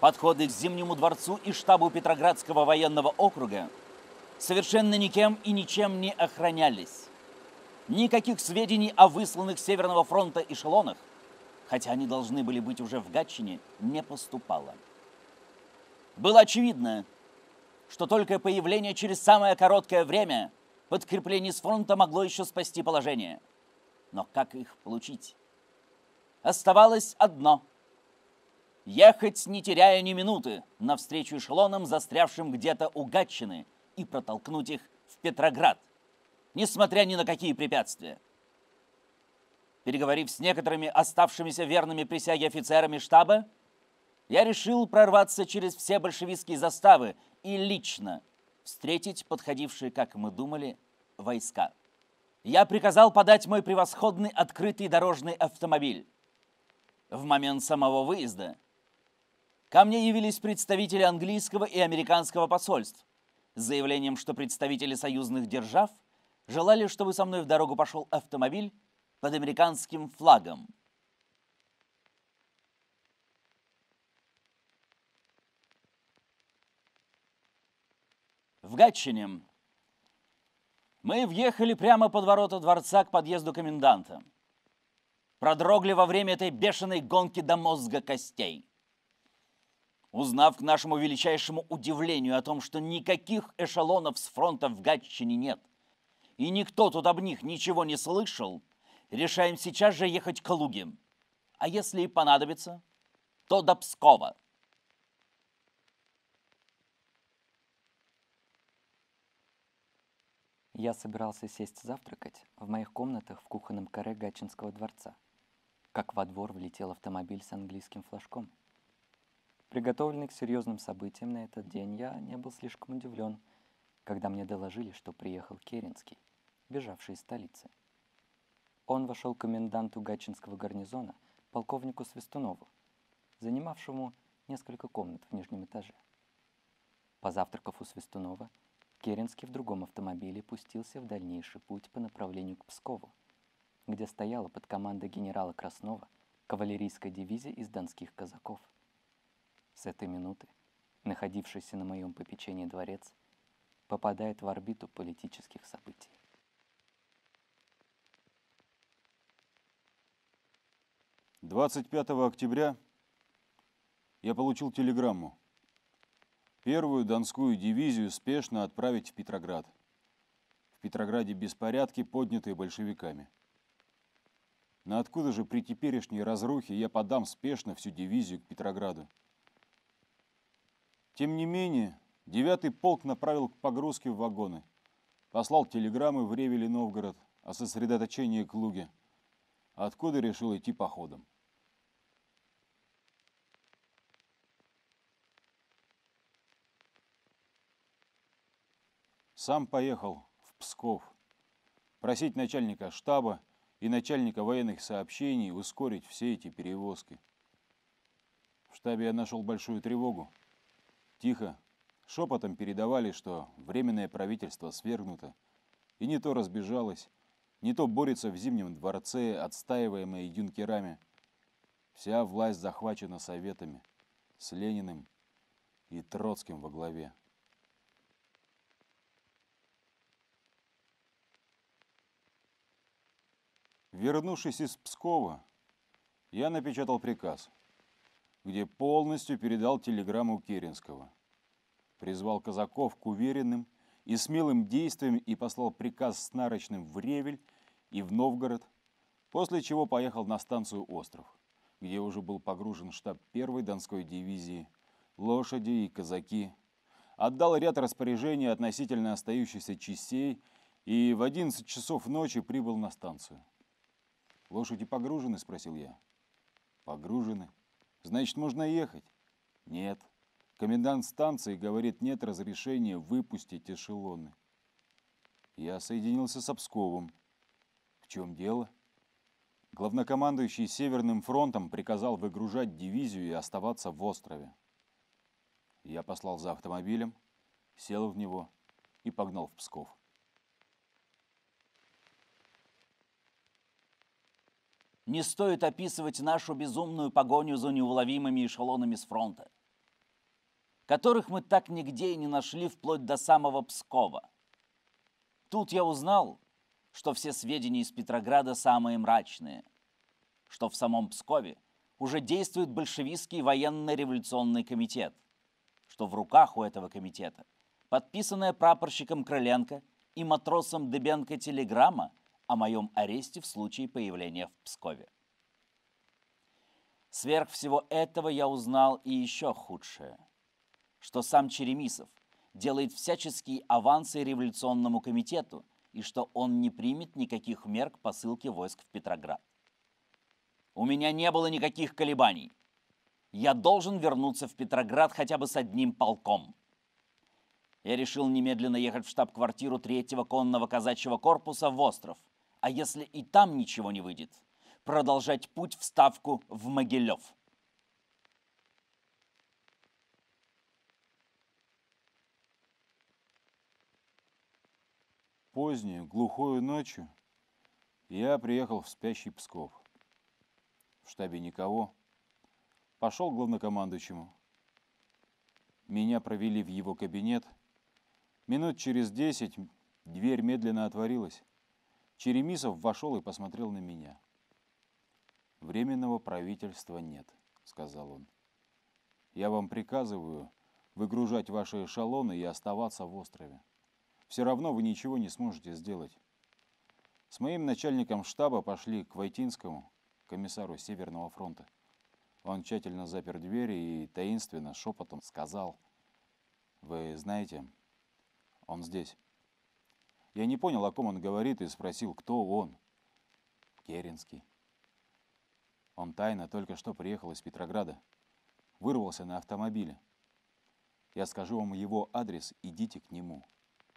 Подходы к Зимнему дворцу и штабу Петроградского военного округа совершенно никем и ничем не охранялись. Никаких сведений о высланных с Северного фронта эшелонах, хотя они должны были быть уже в Гатчине, не поступало. Было очевидно, что только появление через самое короткое время подкреплений с фронта могло еще спасти положение. Но как их получить? Оставалось одно – ехать, не теряя ни минуты, навстречу эшелонам, застрявшим где-то у Гатчины, и протолкнуть их в Петроград, несмотря ни на какие препятствия. Переговорив с некоторыми оставшимися верными присяге офицерами штаба, я решил прорваться через все большевистские заставы и лично встретить подходившие, как мы думали, войска. Я приказал подать мой превосходный открытый дорожный автомобиль. В момент самого выезда ко мне явились представители английского и американского посольств с заявлением, что представители союзных держав желали, чтобы со мной в дорогу пошел автомобиль под американским флагом. В Гатчине мы въехали прямо под ворота дворца к подъезду коменданта. Продрогли во время этой бешеной гонки до мозга костей. Узнав к нашему величайшему удивлению о том, что никаких эшелонов с фронта в Гатчине нет, и никто тут об них ничего не слышал, решаем сейчас же ехать к Калуге. А если и понадобится, то до Пскова. Я собирался сесть завтракать в моих комнатах в кухонном каре Гатчинского дворца, как во двор влетел автомобиль с английским флажком. Приготовленный к серьезным событиям на этот день, я не был слишком удивлен, когда мне доложили, что приехал Керенский, бежавший из столицы. Он вошел к коменданту Гатчинского гарнизона, полковнику Свистунову, занимавшему несколько комнат в нижнем этаже. Позавтракав у Свистунова, Керенский в другом автомобиле пустился в дальнейший путь по направлению к Пскову, где стояла под командой генерала Краснова кавалерийская дивизия из донских казаков. С этой минуты находившийся на моем попечении дворец попадает в орбиту политических событий. 25 октября я получил телеграмму. Первую Донскую дивизию спешно отправить в Петроград. В Петрограде беспорядки, поднятые большевиками. Но откуда же при теперешней разрухе я подам спешно всю дивизию к Петрограду? Тем не менее, 9-й полк направил к погрузке в вагоны. Послал телеграммы в Ревель и Новгород о сосредоточении к Луге. Откуда решил идти походом. Сам поехал в Псков просить начальника штаба и начальника военных сообщений ускорить все эти перевозки. В штабе я нашел большую тревогу. Тихо, шепотом передавали, что Временное правительство свергнуто, и не то разбежалось, не то борется в Зимнем дворце, отстаиваемое юнкерами. Вся власть захвачена советами, с Лениным и Троцким во главе. Вернувшись из Пскова, я напечатал приказ, где полностью передал телеграмму Керенского, призвал казаков к уверенным и смелым действиям и послал приказ с нарочным в Ревель и в Новгород, после чего поехал на станцию Остров, где уже был погружен штаб 1-й Донской дивизии, лошади и казаки, отдал ряд распоряжений относительно остающихся частей и в 11 часов ночи прибыл на станцию. «Лошади погружены?» – спросил я. «Погружены. Значит, можно ехать?» «Нет. Комендант станции говорит, нет разрешения выпустить эшелоны». Я соединился с Псковом. «В чем дело?» Главнокомандующий Северным фронтом приказал выгружать дивизию и оставаться в острове. Я послал за автомобилем, сел в него и погнал в Псков. Не стоит описывать нашу безумную погоню за неуловимыми эшелонами с фронта. которых мы так нигде и не нашли вплоть до самого Пскова. Тут я узнал, что все сведения из Петрограда самые мрачные, что в самом Пскове уже действует большевистский военно-революционный комитет, что в руках у этого комитета подписанная прапорщиком Крыленко и матросом Дыбенко телеграмма о моем аресте в случае появления в Пскове. Сверх всего этого я узнал и еще худшее, что сам Черемисов делает всяческие авансы революционному комитету и что он не примет никаких мер к посылке войск в Петроград. У меня не было никаких колебаний. Я должен вернуться в Петроград хотя бы с одним полком. Я решил немедленно ехать в штаб-квартиру 3-го конного казачьего корпуса в Остров, а если и там ничего не выйдет, продолжать путь в Ставку в Могилев. Позднюю, глухую ночью я приехал в спящий Псков. В штабе никого. Пошел к главнокомандующему. Меня провели в его кабинет. Минут через 10 дверь медленно отворилась. Черемисов вошел и посмотрел на меня. «Временного правительства нет», — сказал он. «Я вам приказываю выгружать ваши эшелоны и оставаться в острове. Все равно вы ничего не сможете сделать». С моим начальником штаба пошли к Войтинскому, комиссару Северного фронта. Он тщательно запер двери и таинственно шепотом сказал: «Вы знаете, он здесь». Я не понял, о ком он говорит, и спросил, кто он. «Керенский. Он тайно только что приехал из Петрограда. Вырвался на автомобиле. Я скажу вам его адрес, идите к нему».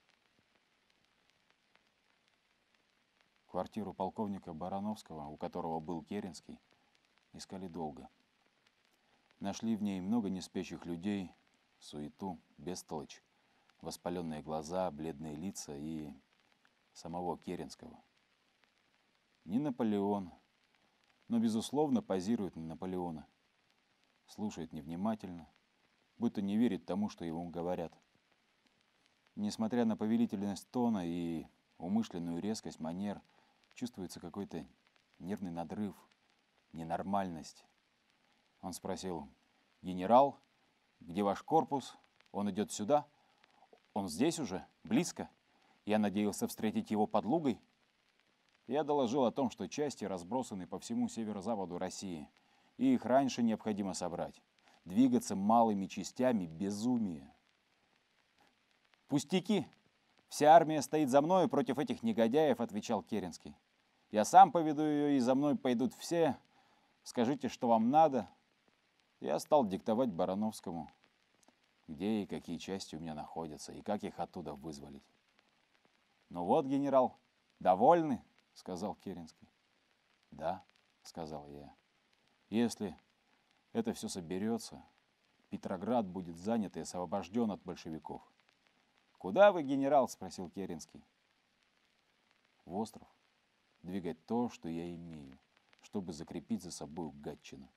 Квартиру полковника Барановского, у которого был Керенский, искали долго. Нашли в ней много неспящих людей, суету, бестолочь, воспаленные глаза, бледные лица и самого Керенского. Не Наполеон, но, безусловно, позирует на Наполеона. Слушает невнимательно, будто не верит тому, что ему говорят. Несмотря на повелительность тона и умышленную резкость манер, чувствуется какой-то нервный надрыв, ненормальность. Он спросил: «Генерал, где ваш корпус? Он идет сюда? Он здесь уже? Близко? Я надеялся встретить его под Лугой». Я доложил о том, что части разбросаны по всему северо-западу России, и их раньше необходимо собрать. Двигаться малыми частями — безумие. «Пустяки! Вся армия стоит за мною против этих негодяев», — отвечал Керенский. «Я сам поведу ее, и за мной пойдут все. Скажите, что вам надо». Я стал диктовать Барановскому, где и какие части у меня находятся, и как их оттуда вызволить. «Ну вот, генерал, довольны?» — сказал Керенский. «Да», — сказал я. «Если это все соберется, Петроград будет занят и освобожден от большевиков». «Куда вы, генерал?» — спросил Керенский. «В остров. Двигать то, что я имею, чтобы закрепить за собой Гатчину».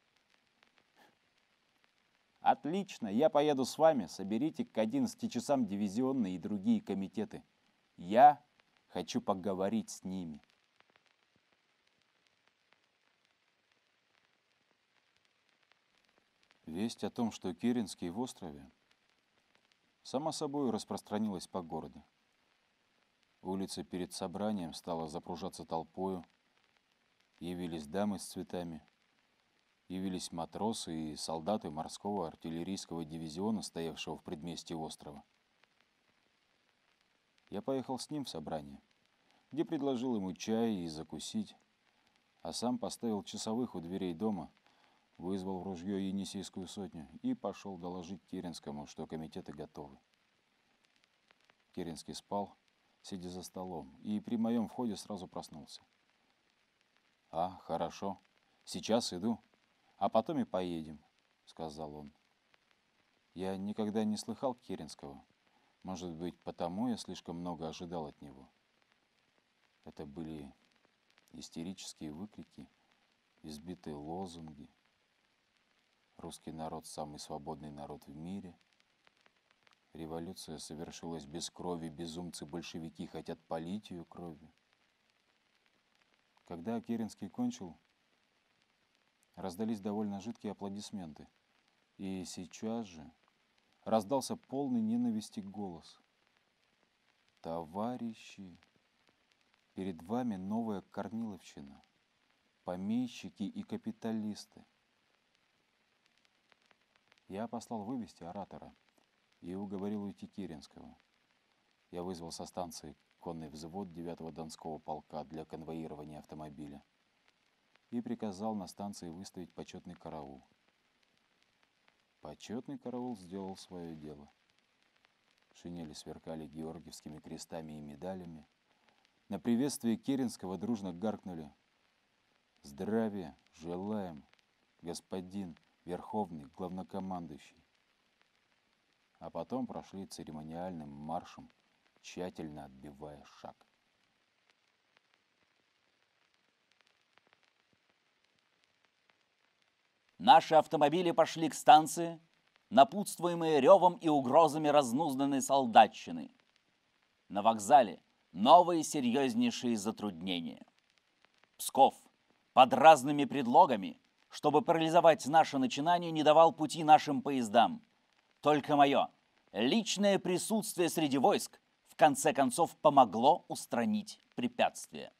«Отлично, я поеду с вами. Соберите к 11 часам дивизионные и другие комитеты. Я хочу поговорить с ними». Весть о том, что Керенский в острове, само собой распространилась по городу. Улица перед собранием стала запружаться толпою. Явились дамы с цветами. Явились матросы и солдаты морского артиллерийского дивизиона, стоявшего в предместье острова. Я поехал с ним в собрание, где предложил ему чай и закусить, а сам поставил часовых у дверей дома, вызвал в ружье Енисейскую сотню и пошел доложить Керенскому, что комитеты готовы. Керенский спал, сидя за столом, и при моем входе сразу проснулся. «А, хорошо, сейчас иду, а потом и поедем», — сказал он. Я никогда не слыхал Керенского. Может быть, потому я слишком много ожидал от него. Это были истерические выкрики, избитые лозунги. Русский народ — самый свободный народ в мире. Революция совершилась без крови, безумцы-большевики хотят полить ее кровью. Когда Керенский кончил, раздались довольно жидкие аплодисменты. И сейчас же раздался полный ненависти голос. Товарищи, перед вами новая Корниловщина, помещики и капиталисты. Я послал вывести оратора и уговорил уйти Керенского. Я вызвал со станции конный взвод 9-го Донского полка для конвоирования автомобиля и приказал на станции выставить почетный караул. Почетный караул сделал свое дело. Шинели сверкали георгиевскими крестами и медалями. На приветствие Керенского дружно гаркнули: «Здравия желаем, господин Верховный Главнокомандующий!» А потом прошли церемониальным маршем, тщательно отбивая шаг. Наши автомобили пошли к станции, напутствуемые ревом и угрозами разнузданной солдатчины. На вокзале новые серьезнейшие затруднения. Псков под разными предлогами, чтобы парализовать наше начинание, не давал пути нашим поездам. Только мое личное присутствие среди войск в конце концов помогло устранить препятствие.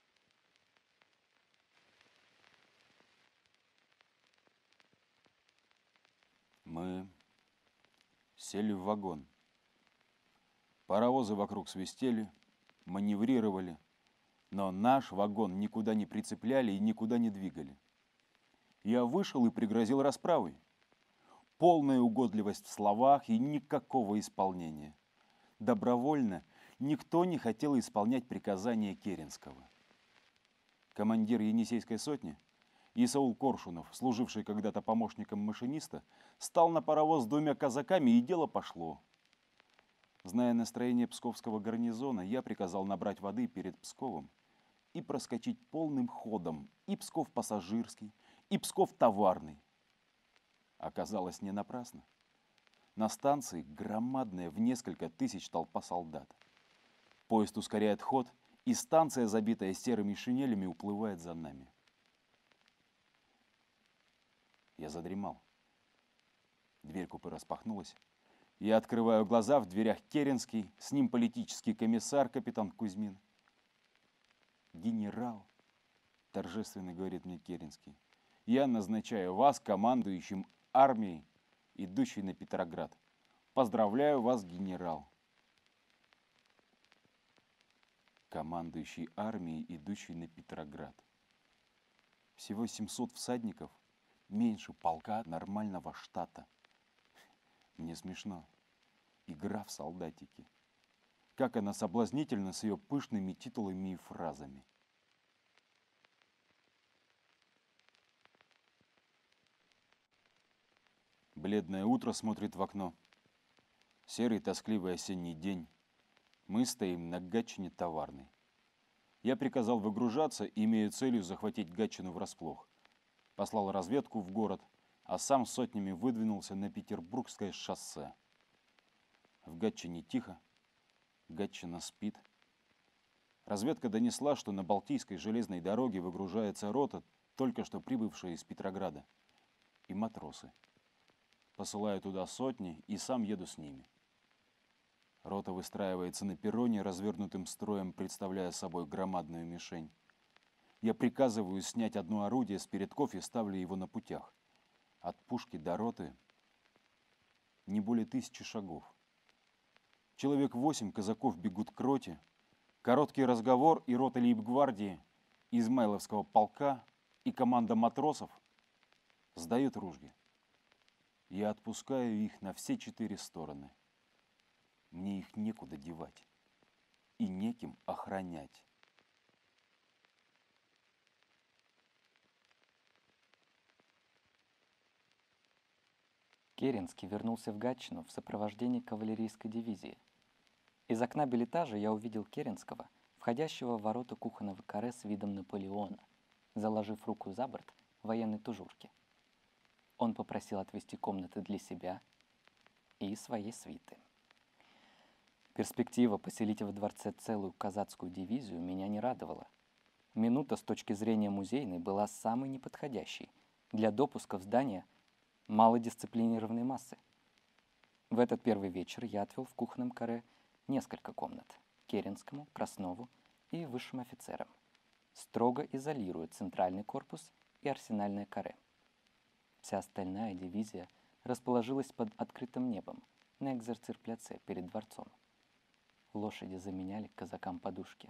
Мы сели в вагон. Паровозы вокруг свистели, маневрировали, но наш вагон никуда не прицепляли и никуда не двигали. Я вышел и пригрозил расправой. Полная угодливость в словах и никакого исполнения. Добровольно никто не хотел исполнять приказания Керенского. Командир Енисейской сотни Исаул Коршунов, служивший когда-то помощником машиниста, стал на паровоз с 2 казаками, и дело пошло. Зная настроение псковского гарнизона, я приказал набрать воды перед Псковом и проскочить полным ходом и Псков пассажирский, и Псков товарный. Оказалось, не напрасно. На станции громадная в несколько тысяч толпа солдат. Поезд ускоряет ход, и станция, забитая серыми шинелями, уплывает за нами. Я задремал. Дверь купе распахнулась. Я открываю глаза, в дверях Керенский, с ним политический комиссар, капитан Кузьмин. «Генерал», — торжественно говорит мне Керенский, — «я назначаю вас командующим армией, идущей на Петроград. Поздравляю вас, генерал». Командующий армией, идущей на Петроград. Всего 700 всадников, меньше полка нормального штата. Мне смешно. Игра в солдатики. Как она соблазнительна с ее пышными титулами и фразами. Бледное утро смотрит в окно. Серый тоскливый осенний день. Мы стоим на Гатчине товарной. Я приказал выгружаться, имея целью захватить Гатчину врасплох. Послал разведку в город, а сам сотнями выдвинулся на Петербургское шоссе. В Гатчине тихо, Гатчина спит. Разведка донесла, что на Балтийской железной дороге выгружается рота, только что прибывшая из Петрограда, и матросы. Посылаю туда сотни и сам еду с ними. Рота выстраивается на перроне, развернутым строем, представляя собой громадную мишень. Я приказываю снять одно орудие с передков и ставлю его на путях. От пушки до роты не более 1000 шагов. Человек 8 казаков бегут к роте. Короткий разговор, и рота лейб-гвардии Измайловского полка и команда матросов сдают ружья. Я отпускаю их на все 4 стороны. Мне их некуда девать и неким охранять. Керенский вернулся в Гатчину в сопровождении кавалерийской дивизии. Из окна билетажа я увидел Керенского, входящего в ворота кухонного каре с видом Наполеона, заложив руку за борт военной тужурки. Он попросил отвести комнаты для себя и своей свиты. Перспектива поселить во дворце целую казацкую дивизию меня не радовала. Минута с точки зрения музейной была самой неподходящей для допуска в здание малодисциплинированной массы. В этот первый вечер я отвел в кухонном каре несколько комнат – Керенскому, Краснову и высшим офицерам, строго изолируя центральный корпус и арсенальное каре. Вся остальная дивизия расположилась под открытым небом на экзерцирпляце перед дворцом. Лошади заменяли казакам подушки.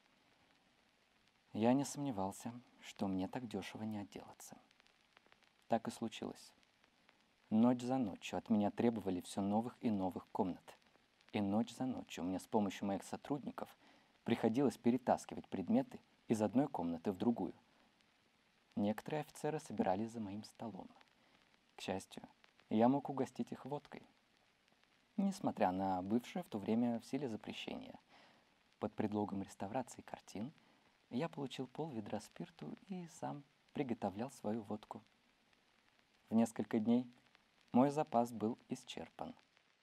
Я не сомневался, что мне так дешево не отделаться. Так и случилось. Ночь за ночью от меня требовали все новых и новых комнат. И ночь за ночью мне с помощью моих сотрудников приходилось перетаскивать предметы из одной комнаты в другую. Некоторые офицеры собирались за моим столом. К счастью, я мог угостить их водкой. Несмотря на бывшее в то время в силе запрещение, под предлогом реставрации картин я получил пол-ведра спирту и сам приготовлял свою водку. В несколько дней мой запас был исчерпан.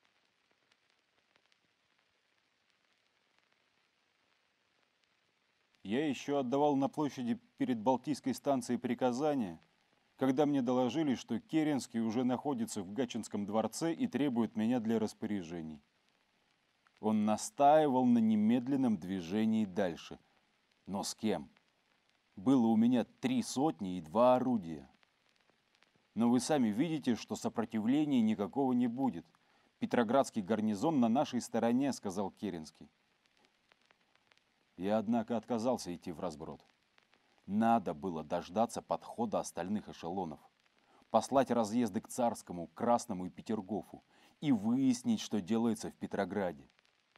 Я еще отдавал на площади перед Балтийской станцией приказания, когда мне доложили, что Керенский уже находится в Гатчинском дворце и требует меня для распоряжений. Он настаивал на немедленном движении дальше. Но с кем? Было у меня 3 сотни и 2 орудия. Но вы сами видите, что сопротивления никакого не будет. Петроградский гарнизон на нашей стороне, сказал Керенский. Я, однако, отказался идти в разброд. Надо было дождаться подхода остальных эшелонов, послать разъезды к Царскому, Красному и Петергофу и выяснить, что делается в Петрограде.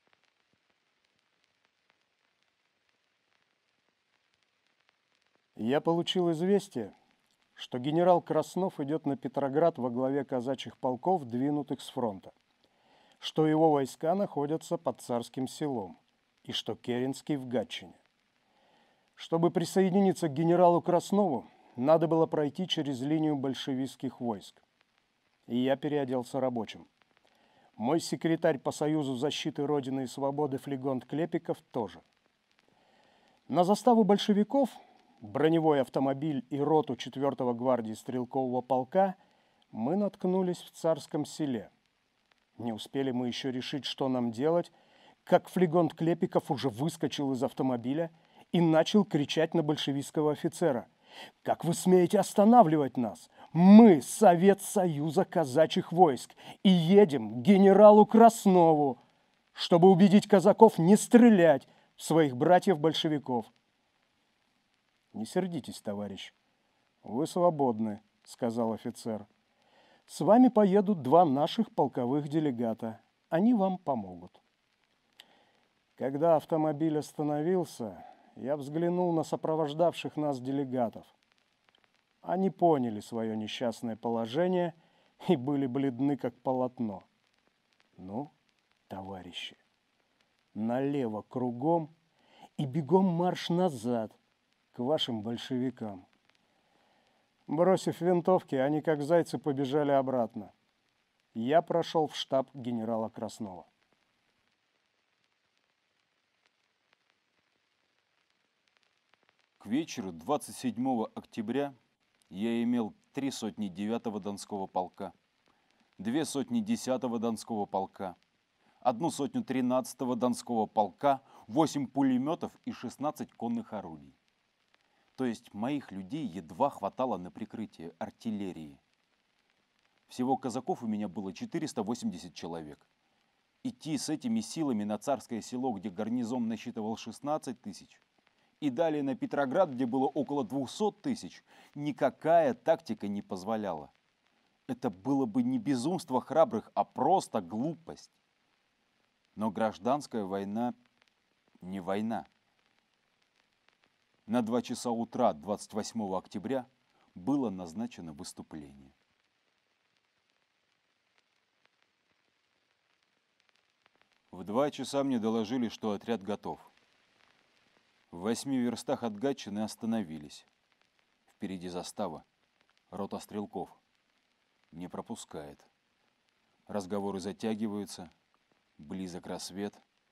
Я получил известие, что генерал Краснов идет на Петроград во главе казачьих полков, двинутых с фронта, что его войска находятся под Царским селом и что Керенский в Гатчине. Чтобы присоединиться к генералу Краснову, надо было пройти через линию большевистских войск. И я переоделся рабочим. Мой секретарь по Союзу защиты Родины и Свободы Флегонт Клепиков тоже. На заставу большевиков, броневой автомобиль и роту 4-го гвардии стрелкового полка мы наткнулись в Царском селе. Не успели мы еще решить, что нам делать, как Флегонт Клепиков уже выскочил из автомобиля и начал кричать на большевистского офицера: «Как вы смеете останавливать нас? Мы Совет Союза казачьих войск и едем к генералу Краснову, чтобы убедить казаков не стрелять в своих братьев-большевиков». «Не сердитесь, товарищ. Вы свободны», — сказал офицер. «С вами поедут 2 наших полковых делегата. Они вам помогут». Когда автомобиль остановился, я взглянул на сопровождавших нас делегатов. Они поняли свое несчастное положение и были бледны, как полотно. «Ну, товарищи, налево кругом и бегом марш назад к вашим большевикам». Бросив винтовки, они как зайцы побежали обратно. Я прошел в штаб генерала Краснова. К вечеру 27 октября я имел 3 сотни 9-го Донского полка, 2 сотни 10-го Донского полка, 1 сотню 13-го Донского полка, 8 пулеметов и 16 конных орудий. То есть моих людей едва хватало на прикрытие артиллерии. Всего казаков у меня было 480 человек. Идти с этими силами на Царское село, где гарнизон насчитывал 16 тысяч, и далее на Петроград, где было около 200 тысяч, никакая тактика не позволяла. Это было бы не безумство храбрых, а просто глупость. Но гражданская война не война. На 2 часа утра 28 октября было назначено выступление. В 2 часа мне доложили, что отряд готов. В 8 верстах от Гатчины остановились. Впереди застава, рота стрелков. Не пропускает. Разговоры затягиваются, близок рассвет.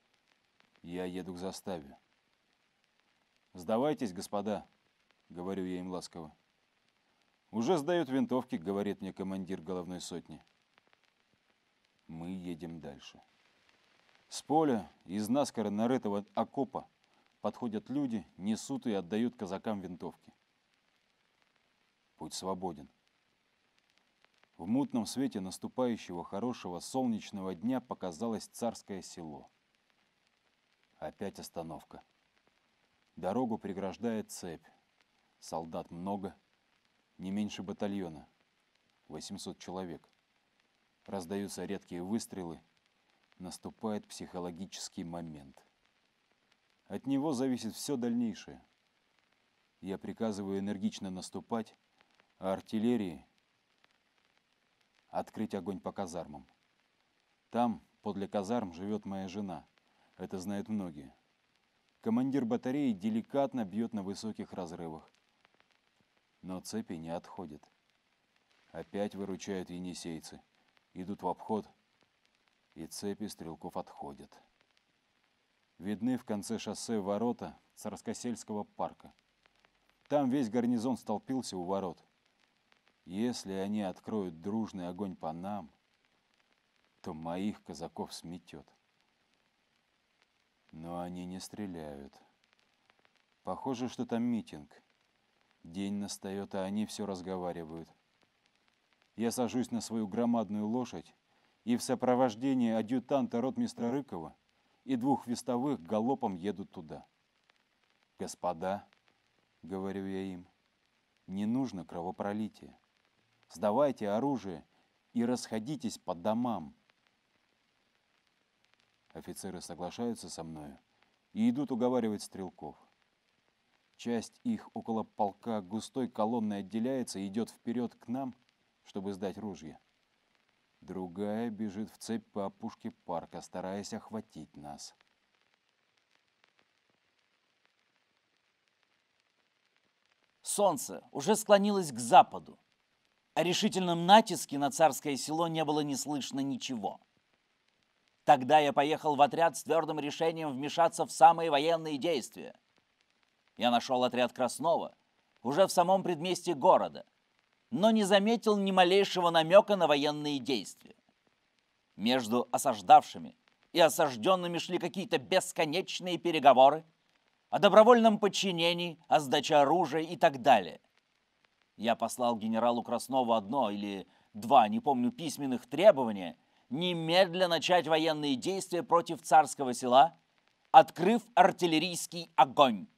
Я еду к заставе. «Сдавайтесь, господа», — говорю я им ласково. «Уже сдают винтовки», — говорит мне командир головной сотни. Мы едем дальше. С поля, из наскоро нарытого окопа, подходят люди, несут и отдают казакам винтовки. Путь свободен. В мутном свете наступающего хорошего солнечного дня показалось Царское Село. Опять остановка. Дорогу преграждает цепь. Солдат много, не меньше батальона. 800 человек. Раздаются редкие выстрелы. Наступает психологический момент. От него зависит все дальнейшее. Я приказываю энергично наступать, а артиллерии открыть огонь по казармам. Там, подле казарм, живет моя жена. Это знают многие. Командир батареи деликатно бьет на высоких разрывах. Но цепи не отходят. Опять выручают енисейцы. Идут в обход, и цепи стрелков отходят. Видны в конце шоссе ворота Царскосельского парка. Там весь гарнизон столпился у ворот. Если они откроют дружный огонь по нам, то моих казаков сметет. Но они не стреляют. Похоже, что там митинг. День настает, а они все разговаривают. Я сажусь на свою громадную лошадь и в сопровождении адъютанта ротмистра Рыкова и 2 вестовых галопом еду туда. «Господа», — говорю я им, — «не нужно кровопролития. Сдавайте оружие и расходитесь по домам». Офицеры соглашаются со мною и идут уговаривать стрелков. Часть их около полка густой колонной отделяется и идет вперед к нам, чтобы сдать ружья. Другая бежит в цепь по опушке парка, стараясь охватить нас. Солнце уже склонилось к западу. О решительном натиске на Царское Село не было не слышно ничего. Тогда я поехал в отряд с твердым решением вмешаться в самые военные действия. Я нашел отряд Краснова уже в самом предместье города, но не заметил ни малейшего намека на военные действия. Между осаждавшими и осажденными шли какие-то бесконечные переговоры о добровольном подчинении, о сдаче оружия и так далее. Я послал генералу Краснову 1 или 2, не помню, письменных требования немедленно начать военные действия против Царского Села, открыв артиллерийский огонь.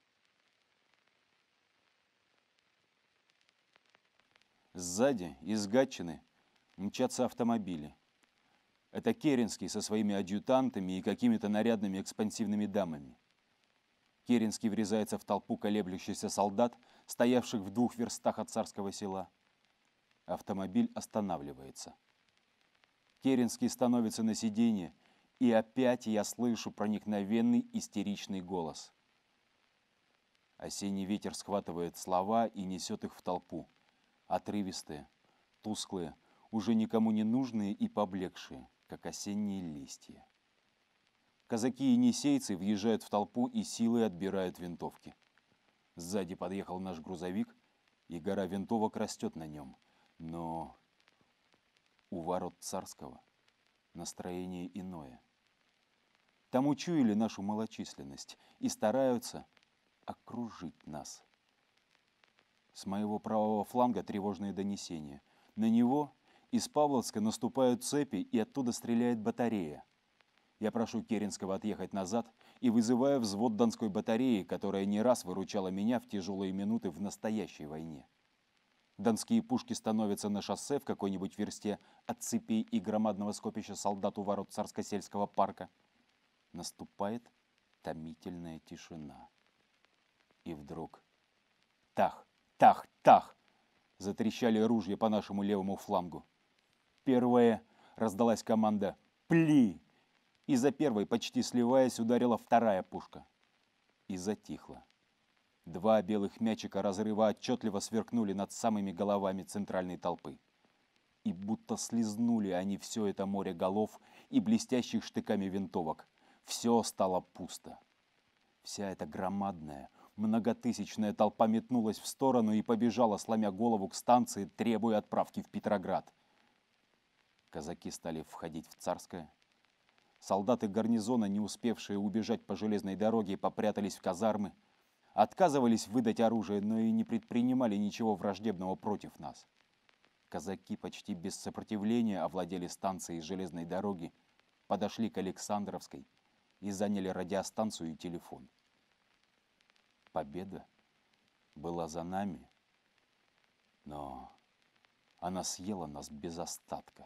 Сзади, из Гатчины, мчатся автомобили. Это Керенский со своими адъютантами и какими-то нарядными экспансивными дамами. Керенский врезается в толпу колеблющихся солдат, стоявших в 2 верстах от Царского Села. Автомобиль останавливается. Керенский становится на сиденье, и опять я слышу проникновенный истеричный голос. Осенний ветер схватывает слова и несет их в толпу. Отрывистые, тусклые, уже никому не нужные и поблекшие, как осенние листья. Казаки и енисейцы въезжают в толпу и силой отбирают винтовки. Сзади подъехал наш грузовик, и гора винтовок растет на нем. Но у ворот Царского настроение иное. Там учуяли нашу малочисленность и стараются окружить нас. С моего правого фланга тревожные донесения. На него из Павловска наступают цепи, и оттуда стреляет батарея. Я прошу Керенского отъехать назад и вызываю взвод Донской батареи, которая не раз выручала меня в тяжелые минуты в настоящей войне. Донские пушки становятся на шоссе в какой-нибудь версте от цепей и громадного скопища солдат у ворот Царскосельского парка. Наступает томительная тишина. И вдруг тах, тах, тах! Затрещали ружья по нашему левому флангу. Первая раздалась команда «Пли!», и за первой, почти сливаясь, ударила вторая пушка. И затихло. 2 белых мячика разрыва отчетливо сверкнули над самыми головами центральной толпы. И будто слизнули они все это море голов и блестящих штыками винтовок. Все стало пусто. Вся эта громадная, многотысячная толпа метнулась в сторону и побежала, сломя голову к станции, требуя отправки в Петроград. Казаки стали входить в Царское. Солдаты гарнизона, не успевшие убежать по железной дороге, попрятались в казармы. Отказывались выдать оружие, но и не предпринимали ничего враждебного против нас. Казаки почти без сопротивления овладели станцией железной дороги, подошли к Александровской и заняли радиостанцию и телефон. Победа была за нами, но она съела нас без остатка.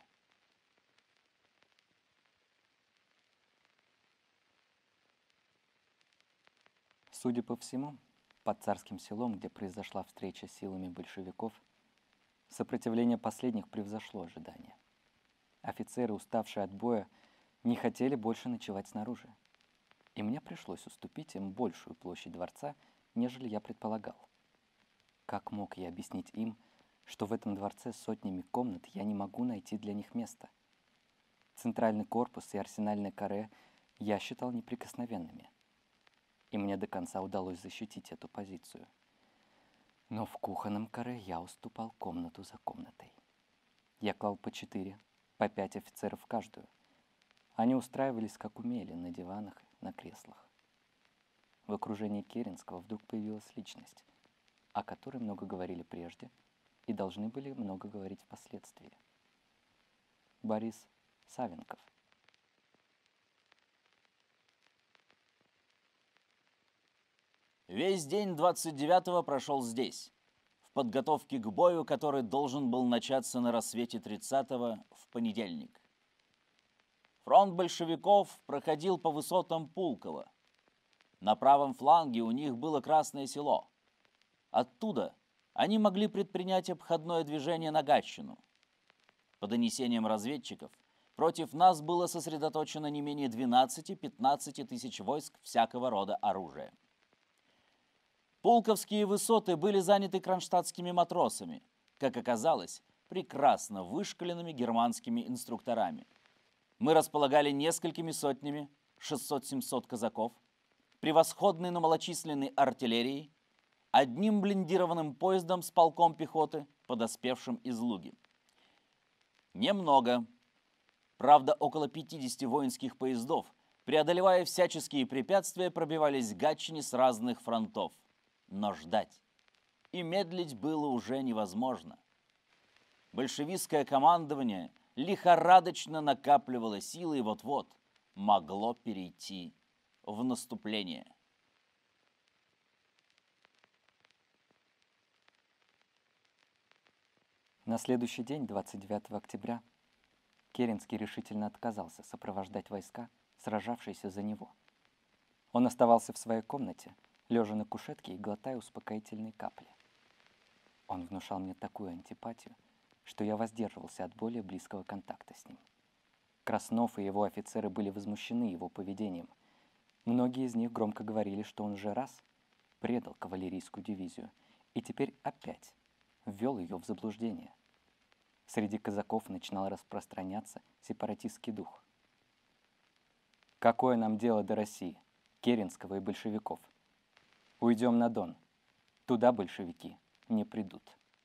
Судя по всему, под Царским селом, где произошла встреча с силами большевиков, сопротивление последних превзошло ожидания. Офицеры, уставшие от боя, не хотели больше ночевать снаружи, и мне пришлось уступить им большую площадь дворца, нежели я предполагал. Как мог я объяснить им, что в этом дворце с сотнями комнат я не могу найти для них места? Центральный корпус и арсенальное каре я считал неприкосновенными, и мне до конца удалось защитить эту позицию. Но в кухонном каре я уступал комнату за комнатой. Я клал по 4, по 5 офицеров в каждую. Они устраивались, как умели, на диванах, на креслах. В окружении Керенского вдруг появилась личность, о которой много говорили прежде и должны были много говорить впоследствии. Борис Савенков. Весь день 29-го прошел здесь, в подготовке к бою, который должен был начаться на рассвете 30-го в понедельник. Фронт большевиков проходил по высотам Пулково. На правом фланге у них было Красное Село. Оттуда они могли предпринять обходное движение на Гатчину. По донесениям разведчиков, против нас было сосредоточено не менее 12-15 тысяч войск всякого рода оружия. Пулковские высоты были заняты кронштадтскими матросами, как оказалось, прекрасно вышколенными германскими инструкторами. Мы располагали несколькими сотнями, 600-700 казаков, превосходной, но малочисленной артиллерией, одним блиндированным поездом с полком пехоты, подоспевшим из Луги. Немного. Правда, около 50 воинских поездов, преодолевая всяческие препятствия, пробивались к Гатчине с разных фронтов. Но ждать и медлить было уже невозможно. Большевистское командование лихорадочно накапливало силы и вот-вот могло перейти в наступление. На следующий день, 29 октября, Керенский решительно отказался сопровождать войска, сражавшиеся за него. Он оставался в своей комнате, лежа на кушетке и глотая успокоительные капли. Он внушал мне такую антипатию, что я воздерживался от более близкого контакта с ним. Краснов и его офицеры были возмущены его поведением. Многие из них громко говорили, что он уже раз предал кавалерийскую дивизию и теперь опять ввел ее в заблуждение. Среди казаков начинал распространяться сепаратистский дух. Какое нам дело до России, Керенского и большевиков? Уйдем на Дон. Туда большевики не придут.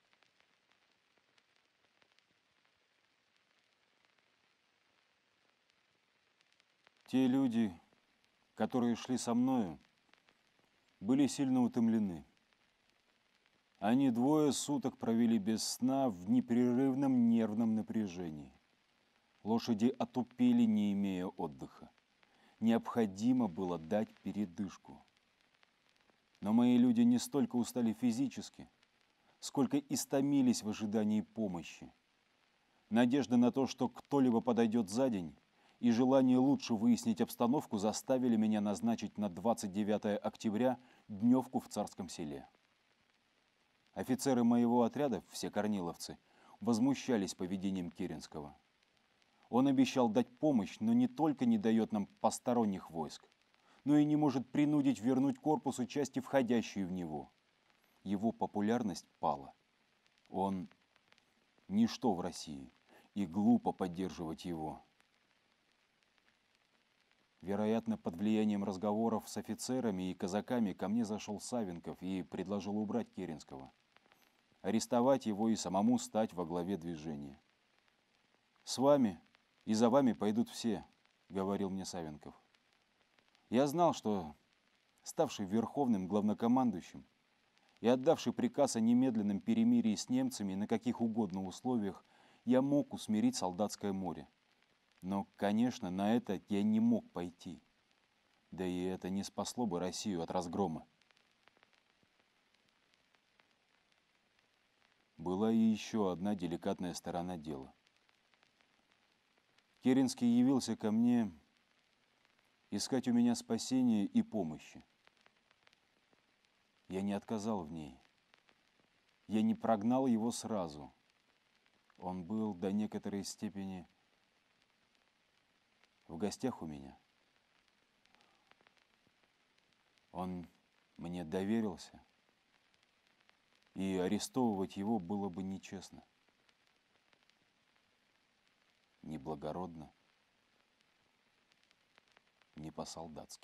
Те люди, которые шли со мною, были сильно утомлены. Они 2 суток провели без сна в непрерывном нервном напряжении. Лошади отупели, не имея отдыха. Необходимо было дать передышку. Но мои люди не столько устали физически, сколько истомились в ожидании помощи. Надежда на то, что кто-либо подойдет за день, и желание лучше выяснить обстановку заставили меня назначить на 29 октября дневку в Царском Селе. Офицеры моего отряда, все корниловцы, возмущались поведением Керенского. Он обещал дать помощь, но не только не дает нам посторонних войск, но и не может принудить вернуть корпусу части, входящие в него. Его популярность пала. Он ничто в России, и глупо поддерживать его. Вероятно, под влиянием разговоров с офицерами и казаками ко мне зашел Савенков и предложил убрать Керенского, арестовать его и самому стать во главе движения. «С вами и за вами пойдут все», — говорил мне Савенков. Я знал, что, ставший верховным главнокомандующим и отдавший приказ о немедленном перемирии с немцами на каких угодно условиях, я мог усмирить солдатское море. Но, конечно, на это я не мог пойти. Да и это не спасло бы Россию от разгрома. Была и еще одна деликатная сторона дела. Керенский явился ко мне искать у меня спасения и помощи. Я не отказал в ней. Я не прогнал его сразу. Он был до некоторой степени в гостях у меня. Он мне доверился, и арестовывать его было бы нечестно, неблагородно, не по-солдатски.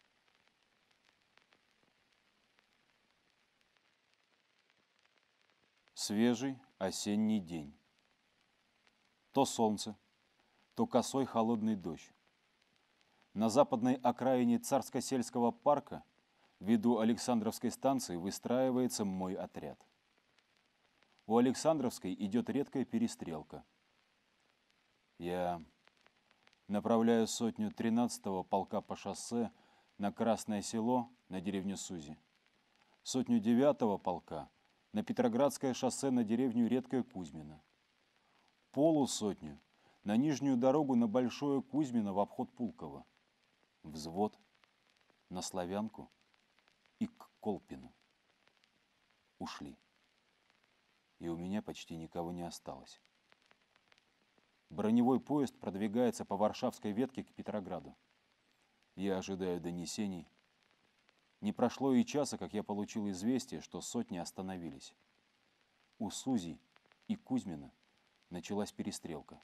Свежий осенний день. То солнце, то косой холодный дождь. На западной окраине Царско-сельского парка, в виду Александровской станции, выстраивается мой отряд. У Александровской идет редкая перестрелка. Я направляю сотню 13-го полка по шоссе на Красное Село, на деревню Сузи, сотню 9-го полка на Петроградское шоссе на деревню Редкое Кузьмино, полусотню на нижнюю дорогу на Большое Кузьмино в обход Пулково, взвод на Славянку и к Колпину. Ушли. И у меня почти никого не осталось. Броневой поезд продвигается по Варшавской ветке к Петрограду. Я ожидаю донесений. Не прошло и часа, как я получил известие, что сотни остановились. У Сузи и Кузьмина началась перестрелка.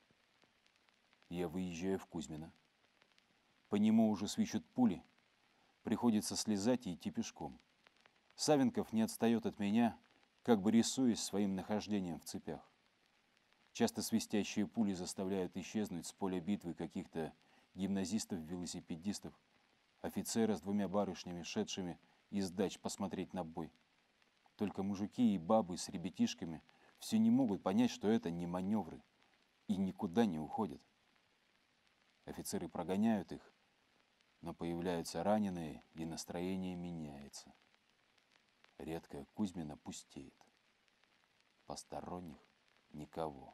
Я выезжаю в Кузьмино. По нему уже свищут пули. Приходится слезать и идти пешком. Савенков не отстает от меня, как бы рисуясь своим нахождением в цепях. Часто свистящие пули заставляют исчезнуть с поля битвы каких-то гимназистов-велосипедистов, офицера с двумя барышнями, шедшими из дач посмотреть на бой. Только мужики и бабы с ребятишками все не могут понять, что это не маневры, и никуда не уходят. Офицеры прогоняют их, но появляются раненые, и настроение меняется. Редкая Кузьмина пустеет. Посторонних никого.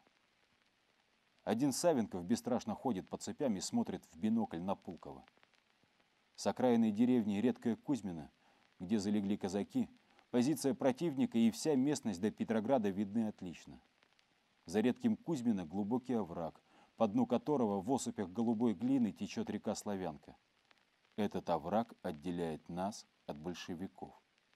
Один Савенков бесстрашно ходит по цепям и смотрит в бинокль на Пулково. С окраины деревни Редкая Кузьмина, где залегли казаки, позиция противника и вся местность до Петрограда видны отлично. За Редким Кузьмино глубокий овраг, по дну которого в осыпях голубой глины течет река Славянка. Этот овраг отделяет нас от большевиков.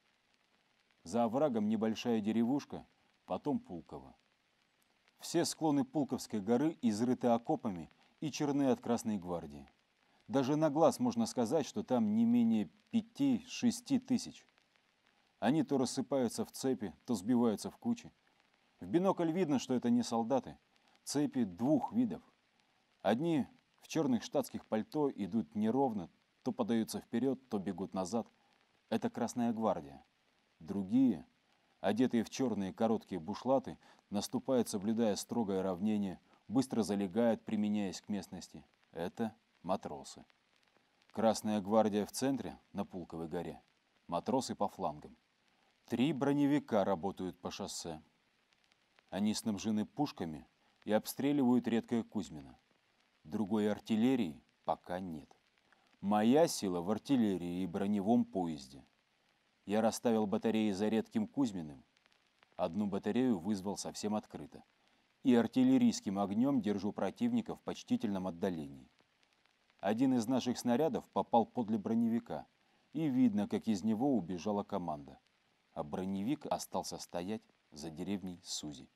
За оврагом небольшая деревушка, потом Пулково. Все склоны Пулковской горы изрыты окопами и черны от Красной гвардии. Даже на глаз можно сказать, что там не менее 5-6 тысяч. Они то рассыпаются в цепи, то сбиваются в кучи. В бинокль видно, что это не солдаты. Цепи двух видов. Одни в черных штатских пальто идут неровно, то подаются вперед, то бегут назад. Это Красная гвардия. Другие, одетые в черные короткие бушлаты, наступают, соблюдая строгое равнение, быстро залегают, применяясь к местности. Это матросы. Красная гвардия в центре, на Пулковой горе. Матросы по флангам. 3 броневика работают по шоссе. Они снабжены пушками и обстреливают Редкое Кузьмино. Другой артиллерии пока нет. Моя сила в артиллерии и броневом поезде. Я расставил батареи за Редким Кузьминым. Одну батарею вызвал совсем открыто. И артиллерийским огнем держу противника в почтительном отдалении. Один из наших снарядов попал подле броневика, и видно, как из него убежала команда. А броневик остался стоять за деревней Сузи.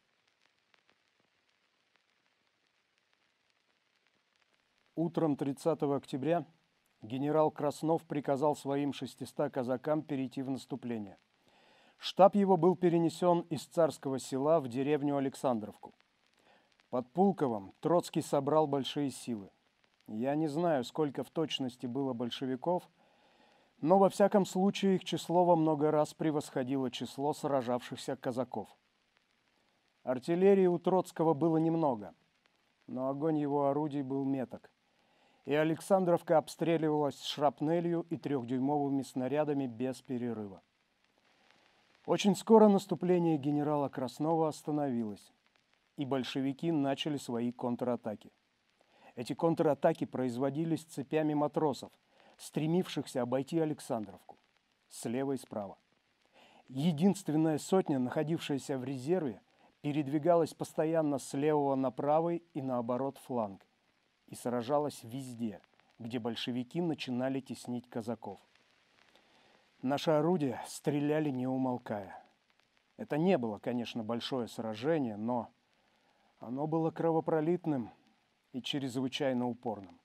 Утром 30 октября генерал Краснов приказал своим 600 казакам перейти в наступление. Штаб его был перенесен из Царского Села в деревню Александровку. Под Пулковом Троцкий собрал большие силы. Я не знаю, сколько в точности было большевиков, но во всяком случае их число во много раз превосходило число сражавшихся казаков. Артиллерии у Троцкого было немного, но огонь его орудий был меток, и Александровка обстреливалась шрапнелью и 3-дюймовыми снарядами без перерыва. Очень скоро наступление генерала Краснова остановилось, и большевики начали свои контратаки. Эти контратаки производились цепями матросов, стремившихся обойти Александровку, слева и справа. Единственная сотня, находившаяся в резерве, передвигалась постоянно с левого на правый и наоборот фланг и сражалась везде, где большевики начинали теснить казаков. Наши орудия стреляли не умолкая. Это не было, конечно, большое сражение, но оно было кровопролитным и чрезвычайно упорным.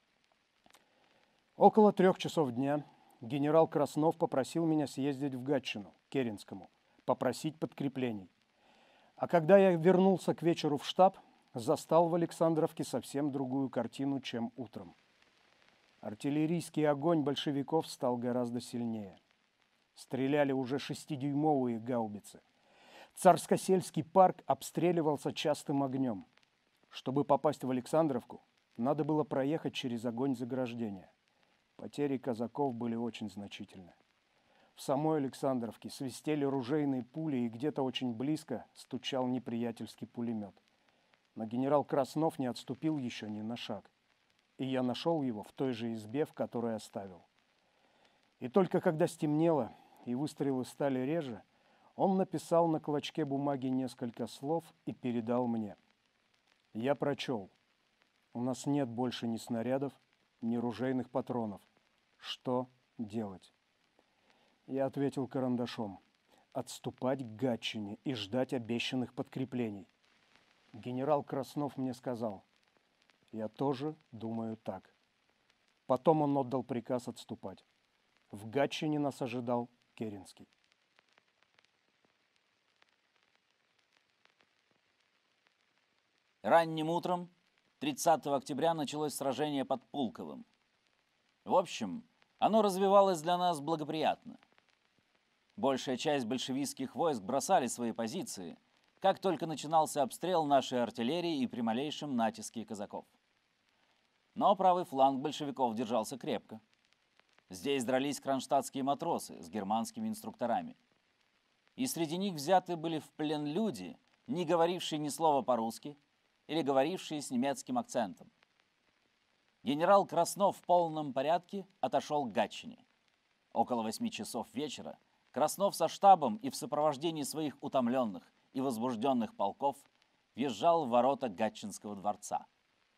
Около 3 часов дня генерал Краснов попросил меня съездить в Гатчину, к Керенскому, попросить подкреплений. А когда я вернулся к вечеру в штаб, застал в Александровке совсем другую картину, чем утром. Артиллерийский огонь большевиков стал гораздо сильнее. Стреляли уже 6-дюймовые гаубицы. Царско-сельский парк обстреливался частым огнем. Чтобы попасть в Александровку, надо было проехать через огонь заграждения. Потери казаков были очень значительны. В самой Александровке свистели ружейные пули, и где-то очень близко стучал неприятельский пулемет. Но генерал Краснов не отступил еще ни на шаг, и я нашел его в той же избе, в которой оставил. И только когда стемнело и выстрелы стали реже, он написал на клочке бумаги несколько слов и передал мне. Я прочел. У нас нет больше ни снарядов, ни ружейных патронов. Что делать? Я ответил карандашом. Отступать к Гатчине и ждать обещанных подкреплений. Генерал Краснов мне сказал. Я тоже думаю так. Потом он отдал приказ отступать. В Гатчине нас ожидал Керенский. Ранним утром 30 октября началось сражение под Пулковым. В общем, оно развивалось для нас благоприятно. Большая часть большевистских войск бросали свои позиции, как только начинался обстрел нашей артиллерии и при малейшем натиске казаков. Но правый фланг большевиков держался крепко. Здесь дрались кронштадтские матросы с германскими инструкторами. И среди них взяты были в плен люди, не говорившие ни слова по-русски или говорившие с немецким акцентом. Генерал Краснов в полном порядке отошел к Гатчине. Около 8 часов вечера Краснов со штабом и в сопровождении своих утомленных и возбужденных полков въезжал в ворота Гатчинского дворца.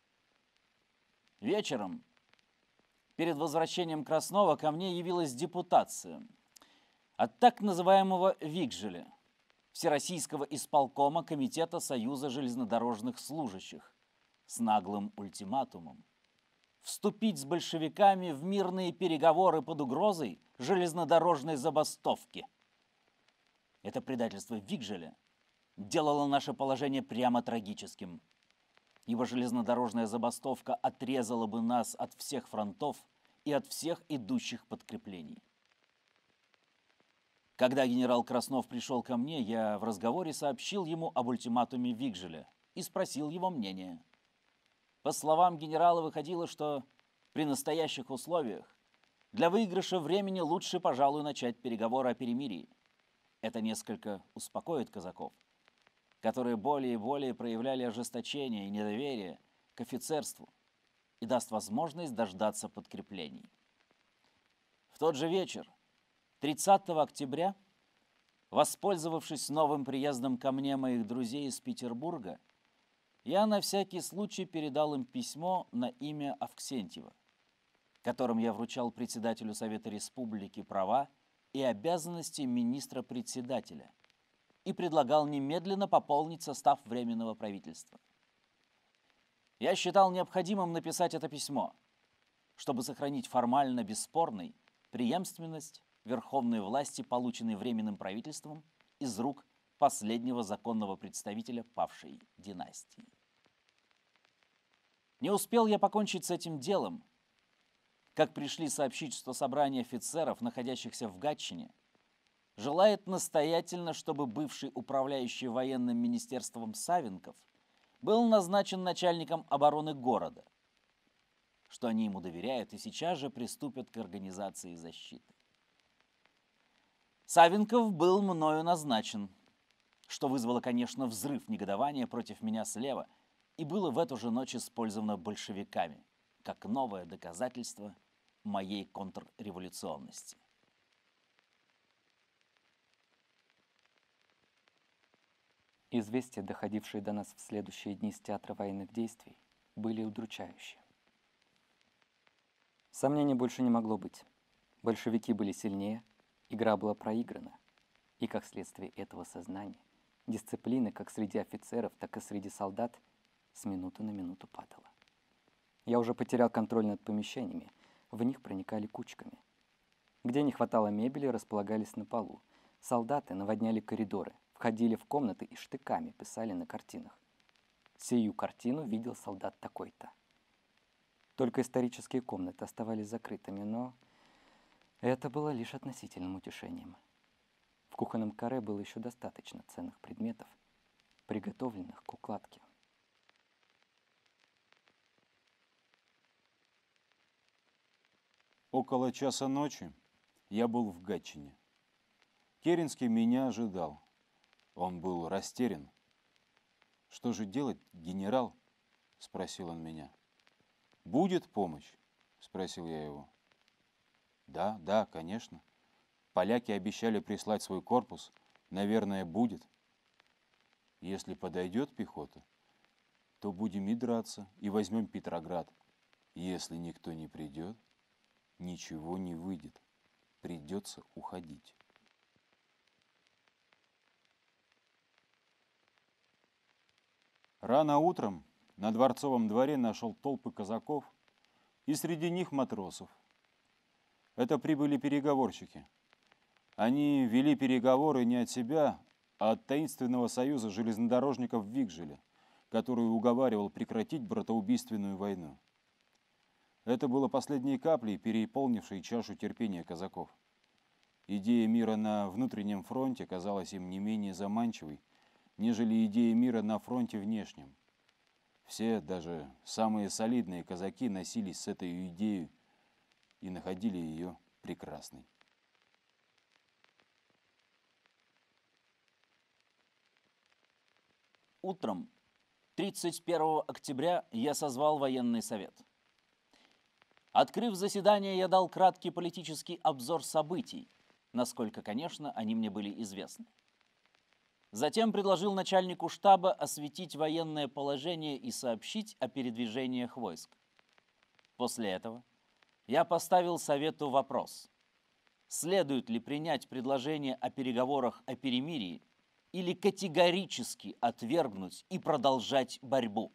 Вечером, перед возвращением Краснова, ко мне явилась депутация от так называемого Вигжеля, Всероссийского исполкома Комитета Союза железнодорожных служащих, с наглым ультиматумом вступить с большевиками в мирные переговоры под угрозой железнодорожной забастовки. Это предательство Вигжеля делало наше положение прямо трагическим, ибо железнодорожная забастовка отрезала бы нас от всех фронтов и от всех идущих подкреплений. Когда генерал Краснов пришел ко мне, я в разговоре сообщил ему об ультиматуме Вигжеля и спросил его мнение. По словам генерала, выходило, что при настоящих условиях для выигрыша времени лучше, пожалуй, начать переговоры о перемирии. Это несколько успокоит казаков, которые более и более проявляли ожесточение и недоверие к офицерству, и даст возможность дождаться подкреплений. В тот же вечер, 30 октября, воспользовавшись новым приездом ко мне моих друзей из Петербурга, я на всякий случай передал им письмо на имя Авксентьева, которым я вручал председателю Совета Республики права и обязанности министра-председателя и предлагал немедленно пополнить состав Временного правительства. Я считал необходимым написать это письмо, чтобы сохранить формально бесспорной преемственность верховной власти, полученной Временным правительством из рук последнего законного представителя павшей династии. Не успел я покончить с этим делом, как пришли сообщить, что собрание офицеров, находящихся в Гатчине, желает настоятельно, чтобы бывший управляющий военным министерством Савенков был назначен начальником обороны города, что они ему доверяют и сейчас же приступят к организации защиты. Савенков был мною назначен, что вызвало, конечно, взрыв негодования против меня слева и было в эту же ночь использовано большевиками как новое доказательство моей контрреволюционности. Известия, доходившие до нас в следующие дни с театра военных действий, были удручающие. Сомнений больше не могло быть. Большевики были сильнее, игра была проиграна. И как следствие этого сознания, дисциплина как среди офицеров, так и среди солдат с минуты на минуту падала. Я уже потерял контроль над помещениями, в них проникали кучками. Где не хватало мебели, располагались на полу. Солдаты наводняли коридоры, входили в комнаты и штыками писали на картинах. Сию картину видел солдат такой-то. Только исторические комнаты оставались закрытыми, но это было лишь относительным утешением. В кухонном каре было еще достаточно ценных предметов, приготовленных к укладке. Около часа ночи я был в Гатчине. Керенский меня ожидал. Он был растерян. «Что же делать, генерал?» — спросил он меня. «Будет помощь?» — спросил я его. Да, конечно. Поляки обещали прислать свой корпус. Наверное, будет. Если подойдет пехота, то будем и драться, и возьмем Петроград. Если никто не придет, ничего не выйдет. Придется уходить». Рано утром на Дворцовом дворе нашел толпы казаков и среди них матросов. Это прибыли переговорщики. Они вели переговоры не от себя, а от таинственного союза железнодорожников в Вигжеле, который уговаривал прекратить братоубийственную войну. Это было последней каплей, переполнившей чашу терпения казаков. Идея мира на внутреннем фронте казалась им не менее заманчивой, нежели идея мира на фронте внешнем. Все, даже самые солидные казаки, носились с этой идеей и находили ее прекрасной. Утром 31 октября я созвал военный совет. Открыв заседание, я дал краткий политический обзор событий, насколько, конечно, они мне были известны. Затем предложил начальнику штаба осветить военное положение и сообщить о передвижениях войск. После этого я поставил Совету вопрос: следует ли принять предложение о переговорах о перемирии или категорически отвергнуть и продолжать борьбу.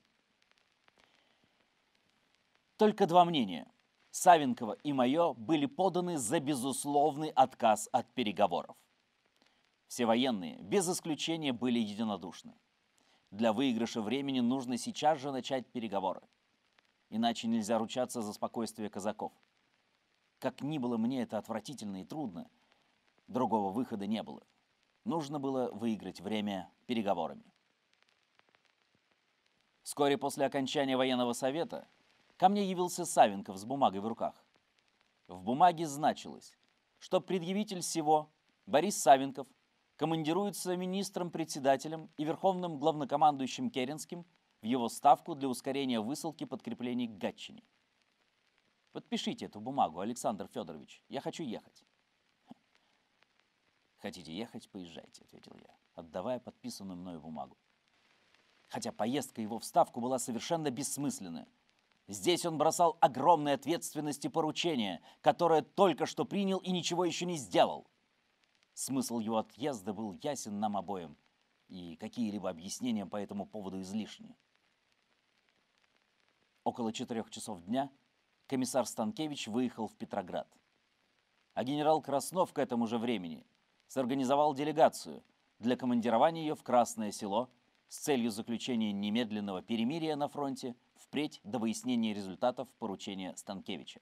Только два мнения, Савенкова и мое, были поданы за безусловный отказ от переговоров. Все военные, без исключения, были единодушны. Для выигрыша времени нужно сейчас же начать переговоры. Иначе нельзя ручаться за спокойствие казаков. Как ни было мне это отвратительно и трудно, другого выхода не было. Нужно было выиграть время переговорами. Вскоре после окончания военного совета ко мне явился Савенков с бумагой в руках. В бумаге значилось, что предъявитель сего, Борис Савенков, командируется министром-председателем и верховным главнокомандующим Керенским в его ставку для ускорения высылки подкреплений к Гатчине. Подпишите эту бумагу, Александр Федорович, я хочу ехать. Хотите ехать, поезжайте, ответил я, отдавая подписанную мною бумагу. Хотя поездка его в ставку была совершенно бессмысленная. Здесь он бросал огромные ответственности поручения, которое только что принял и ничего еще не сделал. Смысл его отъезда был ясен нам обоим, и какие-либо объяснения по этому поводу излишни. Около 4 часов дня комиссар Станкевич выехал в Петроград. А генерал Краснов к этому же времени сорганизовал делегацию для командирования ее в Красное Село с целью заключения немедленного перемирия на фронте впредь до выяснения результатов поручения Станкевича.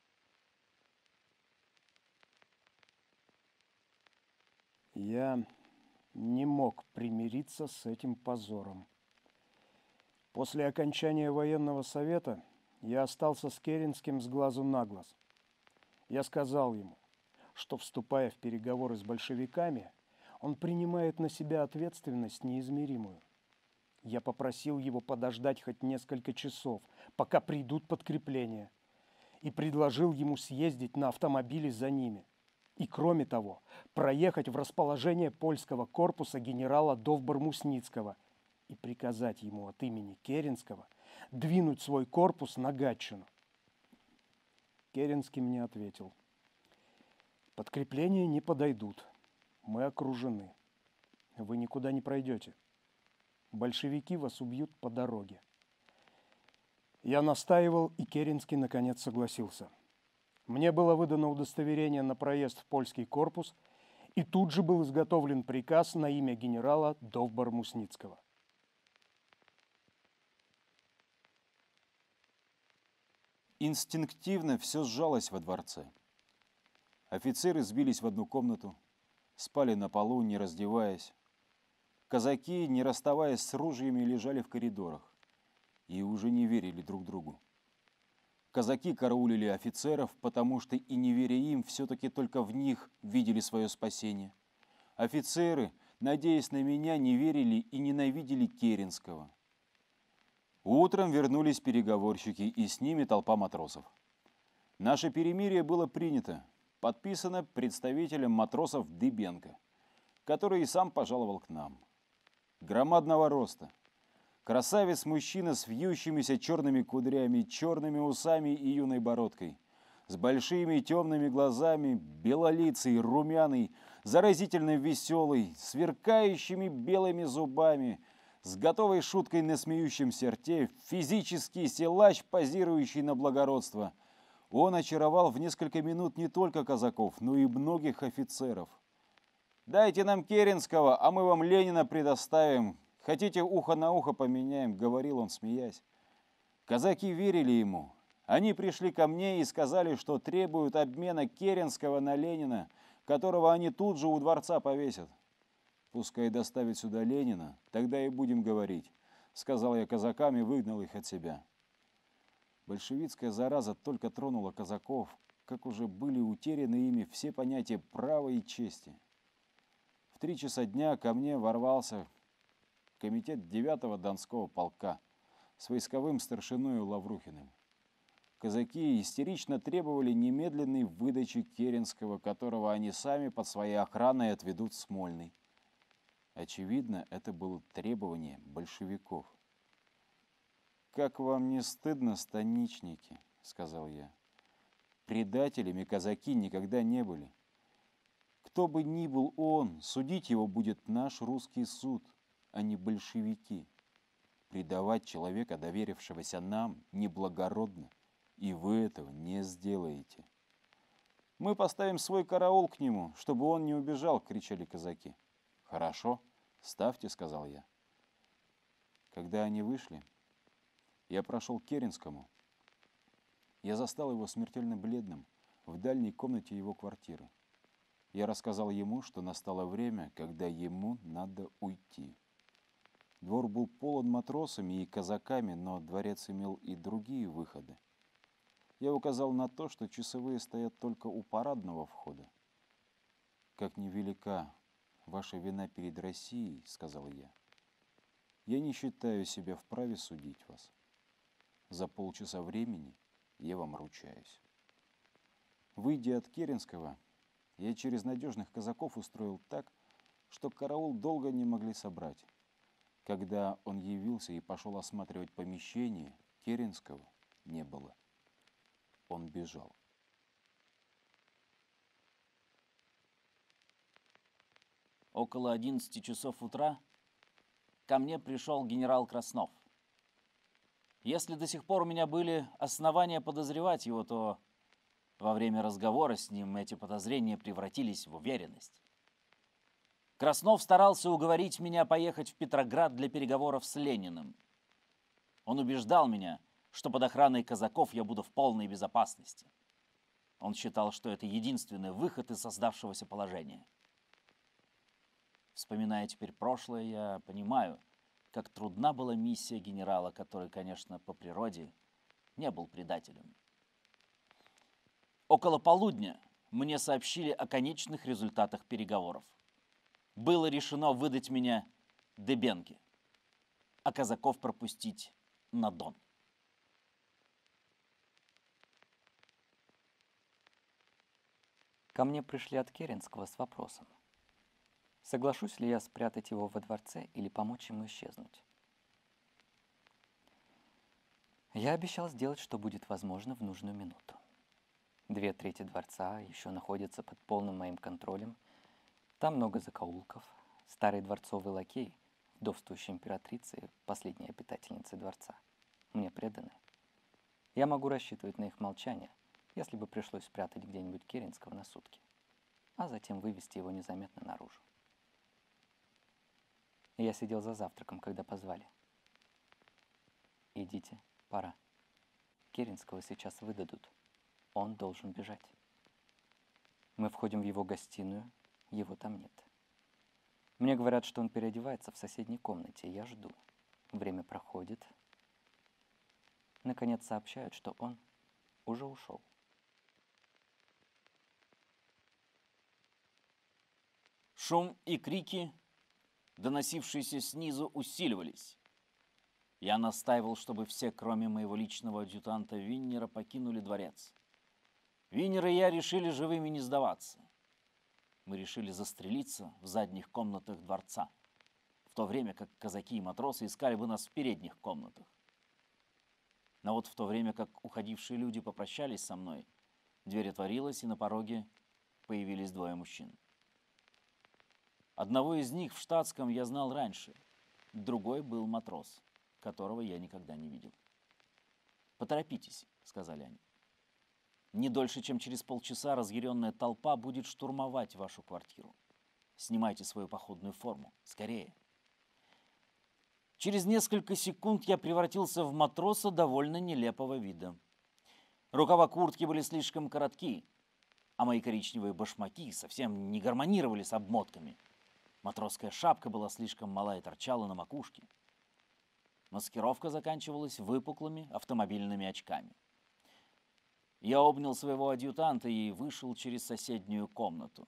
Я не мог примириться с этим позором. После окончания военного совета я остался с Керенским с глазу на глаз. Я сказал ему, что, вступая в переговоры с большевиками, он принимает на себя ответственность неизмеримую. Я попросил его подождать хоть несколько часов, пока придут подкрепления, и предложил ему съездить на автомобиле за ними. И, кроме того, проехать в расположение польского корпуса генерала Довбор-Мусницкого и приказать ему от имени Керенского двинуть свой корпус на Гатчину. Керенский мне ответил: подкрепления не подойдут, мы окружены, вы никуда не пройдете, большевики вас убьют по дороге. Я настаивал, и Керенский наконец согласился. Мне было выдано удостоверение на проезд в польский корпус, и тут же был изготовлен приказ на имя генерала Довбор-Мусницкого. Инстинктивно все сжалось во дворце. Офицеры сбились в одну комнату, спали на полу, не раздеваясь. Казаки, не расставаясь с ружьями, лежали в коридорах и уже не верили друг другу. Казаки караулили офицеров, потому что, и не веря им, все-таки только в них видели свое спасение. Офицеры, надеясь на меня, не верили и ненавидели Керенского. Утром вернулись переговорщики, и с ними толпа матросов. Наше перемирие было принято, подписано представителем матросов Дыбенко, который и сам пожаловал к нам. Громадного роста. Красавец-мужчина с вьющимися черными кудрями, черными усами и юной бородкой, с большими темными глазами, белолицый, румяный, заразительно веселый, сверкающими белыми зубами, с готовой шуткой на смеющемся рте, физический силач, позирующий на благородство. Он очаровал в несколько минут не только казаков, но и многих офицеров. «Дайте нам Керенского, а мы вам Ленина предоставим. Хотите, ухо на ухо поменяем», — говорил он, смеясь. Казаки верили ему. Они пришли ко мне и сказали, что требуют обмена Керенского на Ленина, которого они тут же у дворца повесят. «Пускай доставят сюда Ленина, тогда и будем говорить», — сказал я казакам и выгнал их от себя. Большевистская зараза только тронула казаков, как уже были утеряны ими все понятия права и чести. В 3 часа дня ко мне ворвался комитет 9-го Донского полка с войсковым старшиною Лаврухиным. Казаки истерично требовали немедленной выдачи Керенского, которого они сами под своей охраной отведут в Смольный. Очевидно, это было требование большевиков. «Как вам не стыдно, станичники?» — сказал я. «Предателями казаки никогда не были. Кто бы ни был он, судить его будет наш русский суд, а не большевики. Предавать человека, доверившегося нам, неблагородно, и вы этого не сделаете». «Мы поставим свой караул к нему, чтобы он не убежал», — кричали казаки. «Хорошо, ставьте», — сказал я. Когда они вышли, я прошел к Керенскому. Я застал его смертельно бледным в дальней комнате его квартиры. Я рассказал ему, что настало время, когда ему надо уйти. Двор был полон матросами и казаками, но дворец имел и другие выходы. Я указал на то, что часовые стоят только у парадного входа. «Как невелика ваша вина перед Россией, — сказал я не считаю себя вправе судить вас. За полчаса времени я вам ручаюсь». Выйдя от Керенского, я через надежных казаков устроил так, что караул долго не могли собрать. Когда он явился и пошел осматривать помещение, Керенского не было. Он бежал. Около 11 часов утра ко мне пришел генерал Краснов. Если до сих пор у меня были основания подозревать его, то во время разговора с ним эти подозрения превратились в уверенность. Краснов старался уговорить меня поехать в Петроград для переговоров с Лениным. Он убеждал меня, что под охраной казаков я буду в полной безопасности. Он считал, что это единственный выход из создавшегося положения. Вспоминая теперь прошлое, я понимаю, как трудна была миссия генерала, который, конечно, по природе не был предателем. Около полудня мне сообщили о конечных результатах переговоров. Было решено выдать меня Дыбенке, а казаков пропустить на Дон. Ко мне пришли от Керенского с вопросом, соглашусь ли я спрятать его во дворце или помочь ему исчезнуть. Я обещал сделать, что будет возможно в нужную минуту. 2/3 дворца еще находятся под полным моим контролем. Там много закоулков. Старый дворцовый лакей, вдовствующей императрицы, последней обитательницы дворца, мне преданы. Я могу рассчитывать на их молчание, если бы пришлось спрятать где-нибудь Керенского на сутки, а затем вывести его незаметно наружу. Я сидел за завтраком, когда позвали. «Идите, пора. Керенского сейчас выдадут. Он должен бежать». Мы входим в его гостиную, его там нет. Мне говорят, что он переодевается в соседней комнате, я жду. Время проходит. Наконец сообщают, что он уже ушел. Шум и крики, доносившиеся снизу, усиливались. Я настаивал, чтобы все, кроме моего личного адъютанта Виннера, покинули дворец. Виннер и я решили живыми не сдаваться. Мы решили застрелиться в задних комнатах дворца, в то время как казаки и матросы искали бы нас в передних комнатах. Но вот в то время как уходившие люди попрощались со мной, дверь отворилась, и на пороге появились 2 мужчин. Одного из них в штатском я знал раньше, другой был матрос, которого я никогда не видел. «Поторопитесь», — сказали они. «Не дольше, чем через полчаса разъяренная толпа будет штурмовать вашу квартиру. Снимайте свою походную форму. Скорее». Через несколько секунд я превратился в матроса довольно нелепого вида. Рукава куртки были слишком коротки, а мои коричневые башмаки совсем не гармонировали с обмотками. Матросская шапка была слишком мала и торчала на макушке. Маскировка заканчивалась выпуклыми автомобильными очками. Я обнял своего адъютанта и вышел через соседнюю комнату.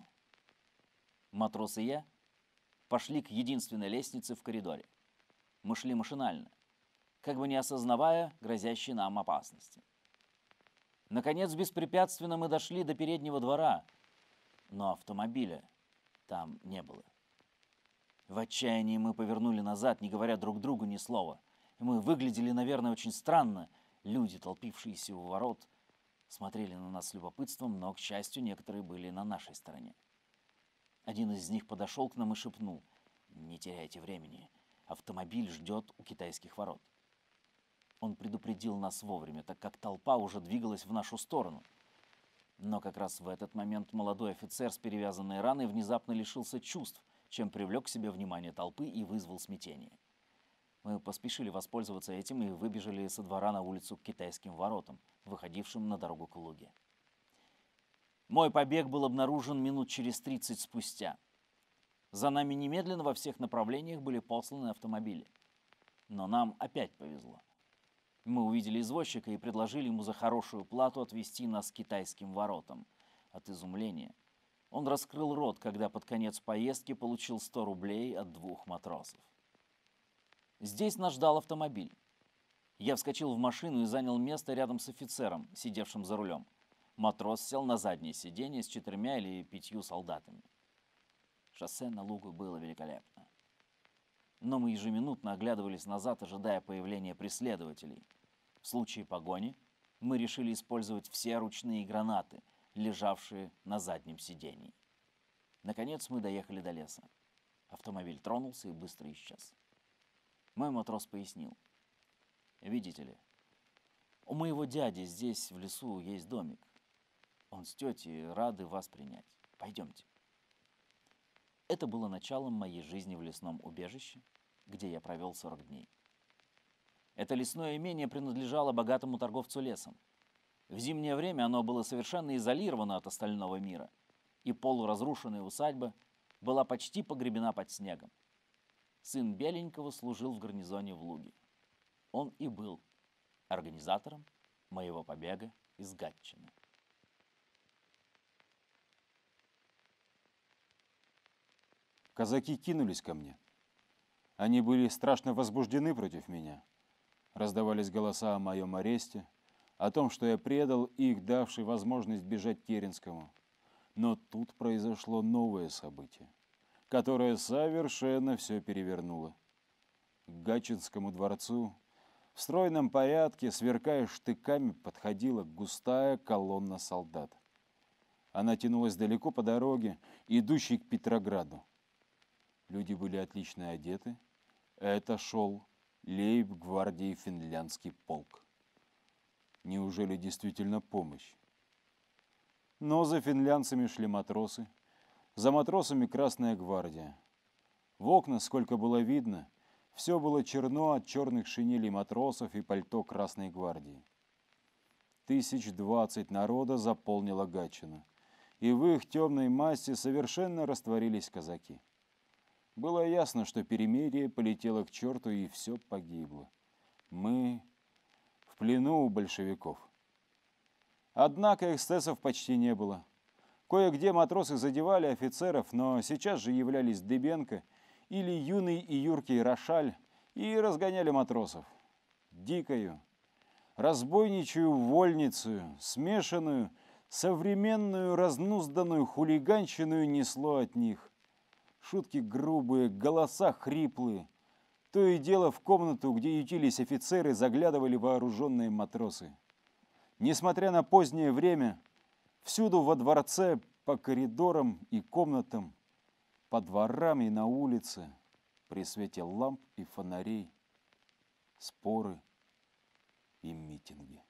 Матрос и я пошли к единственной лестнице в коридоре. Мы шли машинально, как бы не осознавая грозящей нам опасности. Наконец, беспрепятственно мы дошли до переднего двора, но автомобиля там не было. В отчаянии мы повернули назад, не говоря друг другу ни слова. Мы выглядели, наверное, очень странно. Люди, толпившиеся у ворот, смотрели на нас с любопытством, но, к счастью, некоторые были на нашей стороне. Один из них подошел к нам и шепнул: «Не теряйте времени, автомобиль ждет у китайских ворот». Он предупредил нас вовремя, так как толпа уже двигалась в нашу сторону. Но как раз в этот момент молодой офицер с перевязанной раной внезапно лишился чувств, чем привлек к себе внимание толпы и вызвал смятение. Мы поспешили воспользоваться этим и выбежали со двора на улицу к китайским воротам, выходившим на дорогу к Луге. Мой побег был обнаружен минут через 30 спустя. За нами немедленно во всех направлениях были посланы автомобили. Но нам опять повезло. Мы увидели извозчика и предложили ему за хорошую плату отвезти нас к китайским воротам. От изумления он раскрыл рот, когда под конец поездки получил 100 рублей от 2 матросов. Здесь нас ждал автомобиль. Я вскочил в машину и занял место рядом с офицером, сидевшим за рулем. Матрос сел на заднее сиденье с 4 или 5 солдатами. Шоссе на Лугу было великолепно. Но мы ежеминутно оглядывались назад, ожидая появления преследователей. В случае погони мы решили использовать все ручные гранаты, лежавшие на заднем сидении. Наконец мы доехали до леса. Автомобиль тронулся и быстро исчез. Мой матрос пояснил: Видите ли, у моего дяди здесь, в лесу, есть домик. Он с тетей рады вас принять. Пойдемте. Это было началом моей жизни в лесном убежище, где я провел 40 дней. Это лесное имение принадлежало богатому торговцу лесом. В зимнее время оно было совершенно изолировано от остального мира, и полуразрушенная усадьба была почти погребена под снегом. Сын Беленького служил в гарнизоне в Луге. Он и был организатором моего побега из Гатчины. Казаки кинулись ко мне. Они были страшно возбуждены против меня. Раздавались голоса о моем аресте, о том, что я предал их, давший возможность бежать к Керенскому. Но тут произошло новое событие, которое совершенно все перевернуло. К Гатчинскому дворцу в стройном порядке, сверкая штыками, подходила густая колонна солдат. Она тянулась далеко по дороге, идущей к Петрограду. Люди были отлично одеты. Это шел лейб-гвардии финляндский полк. Неужели действительно помощь? Но за финлянцами шли матросы. За матросами Красная гвардия. В окна, сколько было видно, все было черно от черных шинелей матросов и пальто Красной гвардии. 20 народа заполнило Гатчину, и в их темной массе совершенно растворились казаки. Было ясно, что перемирие полетело к черту, и все погибло. Мы в плену у большевиков. Однако эксцессов почти не было. Кое-где матросы задевали офицеров, но сейчас же являлись Дыбенко или юный и юркий Рошаль и разгоняли матросов. Дикою, разбойничью вольницу, смешанную, современную, разнузданную хулиганщину несло от них. Шутки грубые, голоса хриплые. То и дело в комнату, где ютились офицеры, заглядывали вооруженные матросы. Несмотря на позднее время, всюду во дворце, по коридорам и комнатам, по дворам и на улице, при свете ламп и фонарей, споры и митинги.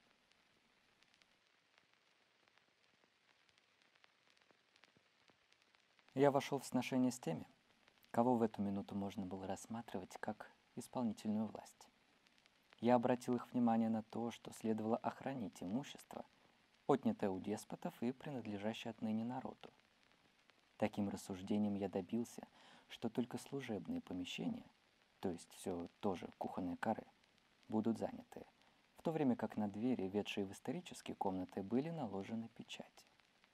Я вошел в сношение с теми, кого в эту минуту можно было рассматривать как исполнительную власть. Я обратил их внимание на то, что следовало охранить имущество, отнятое у деспотов и принадлежащее отныне народу. Таким рассуждением я добился, что только служебные помещения, то есть все тоже кухонные каре, будут заняты, в то время как на двери, ведшие в исторические комнаты, были наложены печати.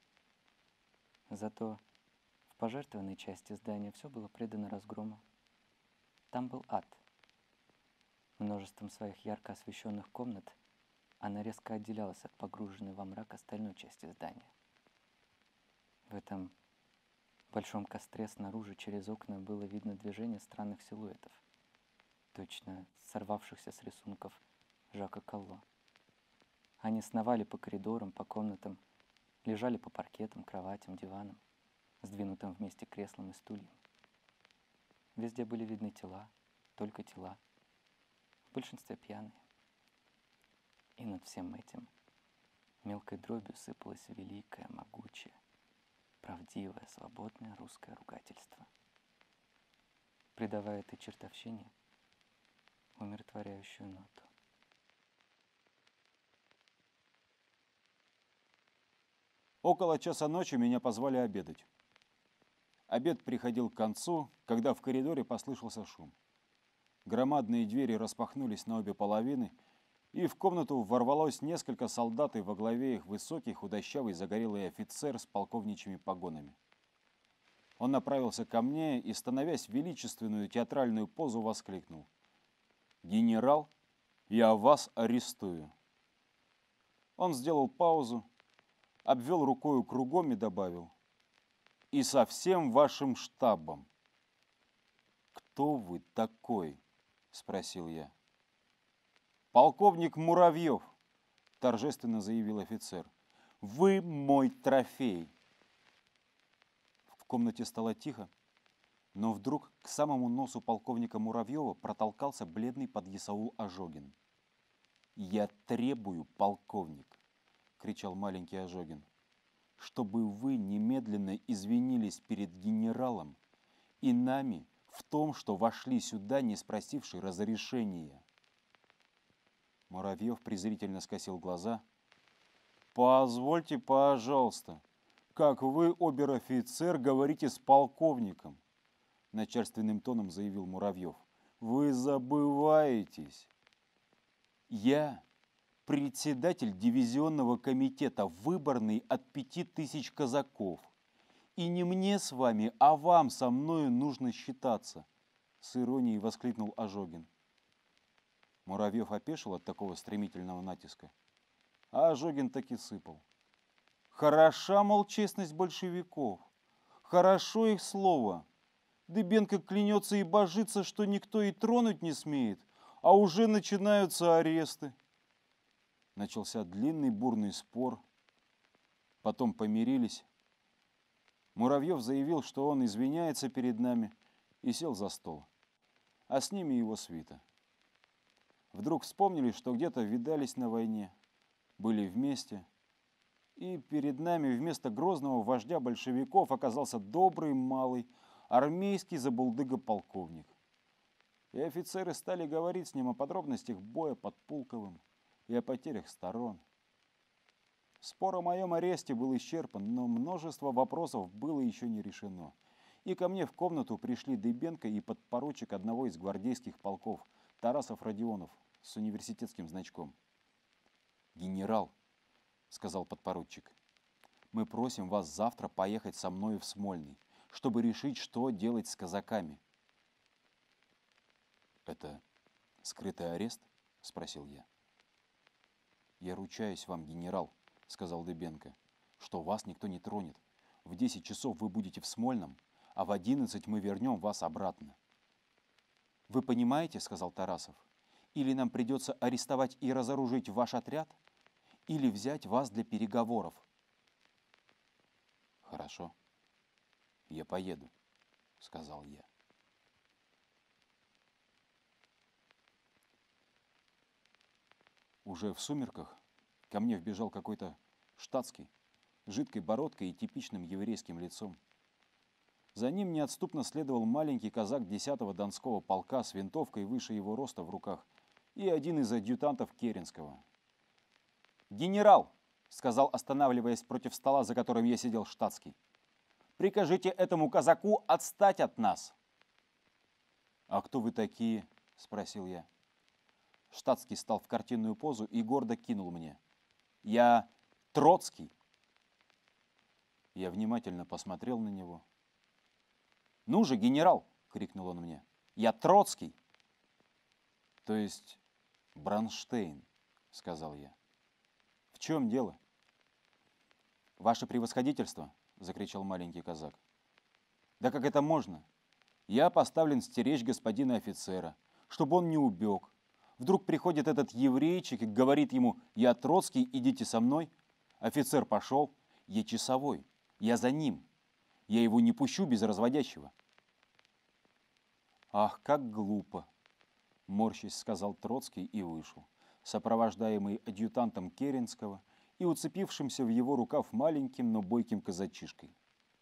Зато в пожертвованной части здания все было предано разгрому. Там был ад. Множеством своих ярко освещенных комнат она резко отделялась от погруженной во мрак остальной части здания. В этом большом костре снаружи через окна было видно движение странных силуэтов, точно сорвавшихся с рисунков Жака Колло. Они сновали по коридорам, по комнатам, лежали по паркетам, кроватям, диванам, сдвинутым вместе креслам и стульям. Везде были видны тела, только тела, в большинстве пьяные. И над всем этим мелкой дробью сыпалось великое, могучее, правдивое, свободное русское ругательство, придавая этой чертовщине умиротворяющую ноту. Около часа ночи меня позвали обедать. Обед приходил к концу, когда в коридоре послышался шум. Громадные двери распахнулись на обе половины, и в комнату ворвалось несколько солдат, и во главе их высокий, худощавый, загорелый офицер с полковничьими погонами. Он направился ко мне и, становясь в величественную театральную позу, воскликнул: «Генерал, я вас арестую». Он сделал паузу, обвел рукою кругом и добавил: «И со всем вашим штабом». «Кто вы такой?» — спросил я. «Полковник Муравьев», — торжественно заявил офицер. «Вы мой трофей». В комнате стало тихо, но вдруг к самому носу полковника Муравьева протолкался бледный подъясаул Ожогин. «Я требую, полковник», — кричал маленький Ожогин, «чтобы вы немедленно извинились перед генералом и нами в том, что вошли сюда, не спросивши разрешения». Муравьев презрительно скосил глаза. «Позвольте, пожалуйста, как вы, обер-офицер, говорите с полковником?» Начальственным тоном заявил Муравьев. «Вы забываетесь. Я председатель дивизионного комитета, выборный от 5000 казаков. И не мне с вами, а вам со мною нужно считаться», с иронией воскликнул Ожогин. Муравьев опешил от такого стремительного натиска, а Ожогин так и сыпал. «Хороша, мол, честность большевиков, хорошо их слово. Дыбенко клянется и божится, что никто и тронуть не смеет, а уже начинаются аресты». Начался длинный бурный спор, потом помирились. Муравьев заявил, что он извиняется перед нами, и сел за стол, а с ними его свита. Вдруг вспомнили, что где-то видались на войне, были вместе, и перед нами вместо грозного вождя большевиков оказался добрый, малый, армейский забулдыга-полковник. И офицеры стали говорить с ним о подробностях боя под Пулковым и о потерях сторон. Спор о моем аресте был исчерпан, но множество вопросов было еще не решено. И ко мне в комнату пришли Дыбенко и подпоручик одного из гвардейских полков, Тарасов-Родионов, с университетским значком. «Генерал», — сказал подпоручик, — «мы просим вас завтра поехать со мною в Смольный, чтобы решить, что делать с казаками». «Это скрытый арест?» — спросил я. «Я ручаюсь вам, генерал», — сказал Дыбенко, — «что вас никто не тронет. В 10 часов вы будете в Смольном, а в 11 мы вернем вас обратно». «Вы понимаете, — сказал Тарасов, — или нам придется арестовать и разоружить ваш отряд, или взять вас для переговоров». «Хорошо, я поеду», — сказал я. Уже в сумерках ко мне вбежал какой-то штатский, с жидкой бородкой и типичным еврейским лицом. За ним неотступно следовал маленький казак 10-го Донского полка с винтовкой выше его роста в руках и один из адъютантов Керенского. «Генерал!» — сказал, останавливаясь против стола, за которым я сидел, штатский. «Прикажите этому казаку отстать от нас!» «А кто вы такие?» — спросил я. Штатский стал в картинную позу и гордо кинул мне: «Я Троцкий». Я внимательно посмотрел на него. «Ну же, генерал!» — крикнул он мне. «Я Троцкий!» «То есть Бронштейн», — сказал я. «В чем дело?» «Ваше превосходительство!» — закричал маленький казак. «Да как это можно? Я поставлен стеречь господина офицера, чтобы он не убег. Вдруг приходит этот еврейчик и говорит ему: «Я Троцкий, идите со мной». Офицер пошел. Я часовой. Я за ним. Я его не пущу без разводящего». «Ах, как глупо!» — морщись сказал Троцкий и вышел, сопровождаемый адъютантом Керенского и уцепившимся в его рукав маленьким, но бойким казачишкой.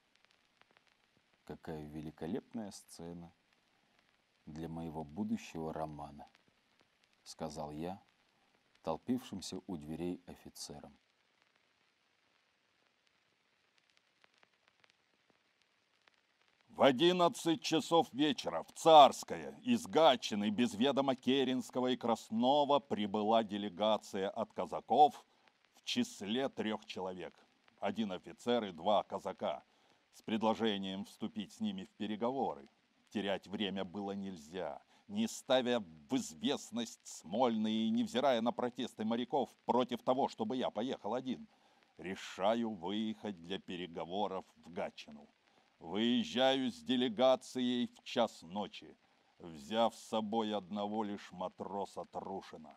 Какая великолепная сцена для моего будущего романа, сказал я толпившимся у дверей офицерам. В 11 часов вечера в Царское из Гатчины без ведома Керенского и Краснова прибыла делегация от казаков в числе 3 человек. 1 офицер и 2 казака с предложением вступить с ними в переговоры. Терять время было нельзя. Не ставя в известность Смольный и невзирая на протесты моряков против того, чтобы я поехал один, решаю выехать для переговоров в Гатчину. Выезжаю с делегацией в 1:00 ночи, взяв с собой одного лишь матроса Трушина.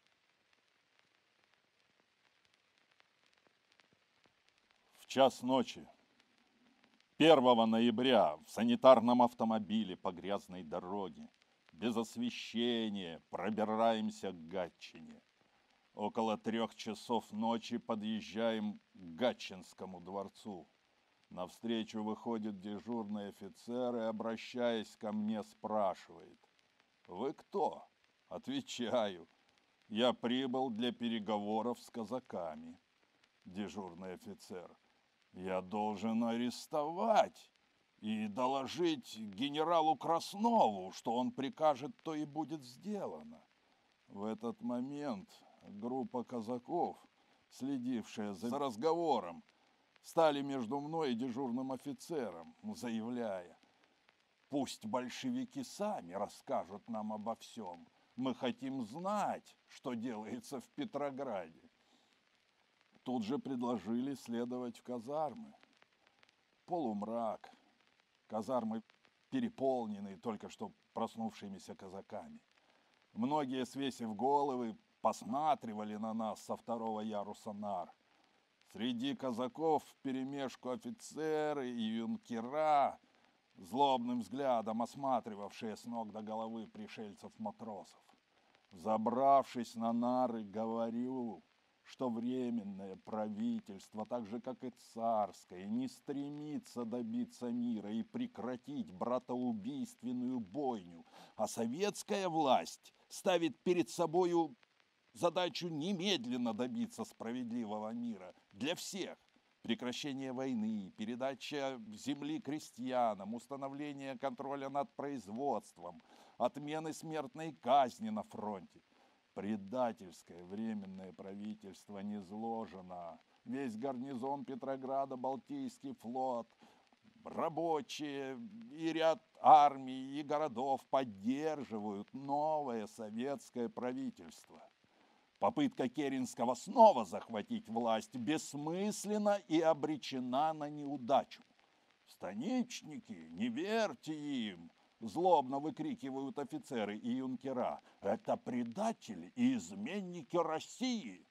В 1:00 ночи 1 ноября в санитарном автомобиле по грязной дороге без освещения пробираемся к Гатчине. Около 3 часов ночи подъезжаем к Гатчинскому дворцу. Навстречу выходит дежурный офицер и, обращаясь ко мне, спрашивает: «Вы кто?» Отвечаю: «Я прибыл для переговоров с казаками». Дежурный офицер: «Я должен арестовать и доложить генералу Краснову, что он прикажет, то и будет сделано». В этот момент группа казаков, следившая за разговором, стали между мной и дежурным офицером, заявляя: «Пусть большевики сами расскажут нам обо всем. Мы хотим знать, что делается в Петрограде». Тут же предложили следовать в казармы. Полумрак. Казармы переполнены только что проснувшимися казаками. Многие, свесив головы, посматривали на нас со 2-го яруса нар. Среди казаков вперемешку офицеры и юнкера, злобным взглядом осматривавшие с ног до головы пришельцев-матросов. Взобравшись на нары, говорю, что временное правительство, так же как и царское, не стремится добиться мира и прекратить братоубийственную бойню, а советская власть ставит перед собою задачу немедленно добиться справедливого мира для всех. Прекращение войны, передача земли крестьянам, установление контроля над производством, отмены смертной казни на фронте. Предательское временное правительство низложено. Весь гарнизон Петрограда, Балтийский флот, рабочие и ряд армий и городов поддерживают новое советское правительство. Попытка Керенского снова захватить власть бессмысленна и обречена на неудачу. «Станичники, не верьте им!» Злобно выкрикивают офицеры и юнкера. «Это предатели и изменники России!»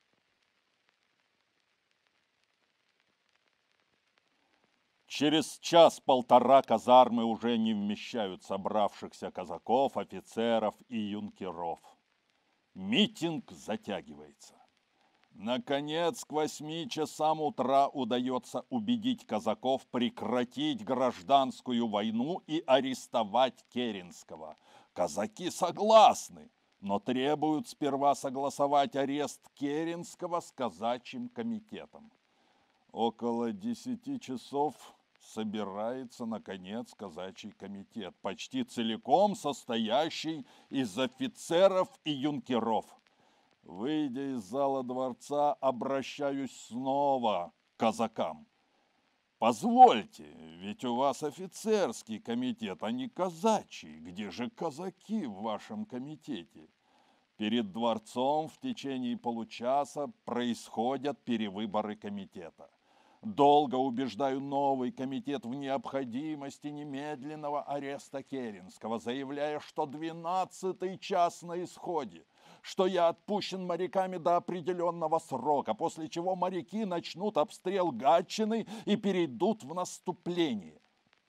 Через час-полтора казармы уже не вмещают собравшихся казаков, офицеров и юнкеров. Митинг затягивается. Наконец, к 8 часам утра удается убедить казаков прекратить гражданскую войну и арестовать Керенского. Казаки согласны, но требуют сперва согласовать арест Керенского с казачьим комитетом. Около 10 часов собирается, наконец, казачий комитет, почти целиком состоящий из офицеров и юнкеров. Выйдя из зала дворца, обращаюсь снова к казакам. «Позвольте, ведь у вас офицерский комитет, а не казачий. Где же казаки в вашем комитете?» Перед дворцом в течение получаса происходят перевыборы комитета. Долго убеждаю новый комитет в необходимости немедленного ареста Керенского, заявляя, что 12-й час на исходе, что я отпущен моряками до определенного срока, после чего моряки начнут обстрел Гатчины и перейдут в наступление.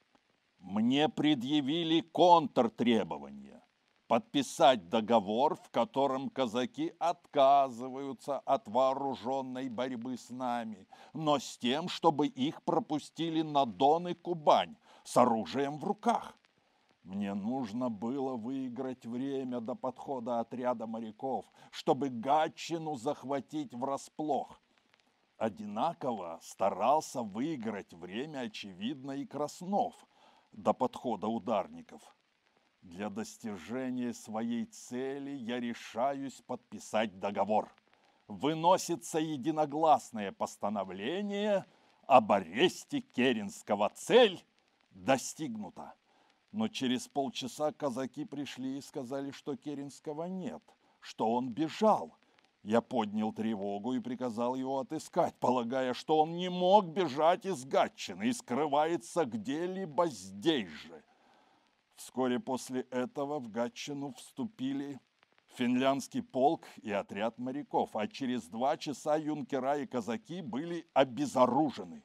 Мне предъявили контртребования: подписать договор, в котором казаки отказываются от вооруженной борьбы с нами, но с тем, чтобы их пропустили на Дон и Кубань с оружием в руках. Мне нужно было выиграть время до подхода отряда моряков, чтобы Гатчину захватить врасплох. Одинаково старался выиграть время, очевидно, и Краснов до подхода ударников. Для достижения своей цели я решаюсь подписать договор. Выносится единогласное постановление об аресте Керенского. Цель достигнута. Но через полчаса казаки пришли и сказали, что Керенского нет, что он бежал. Я поднял тревогу и приказал его отыскать, полагая, что он не мог бежать из Гатчины и скрывается где-либо здесь же. Вскоре после этого в Гатчину вступили финляндский полк и отряд моряков, а через 2 часа юнкера и казаки были обезоружены.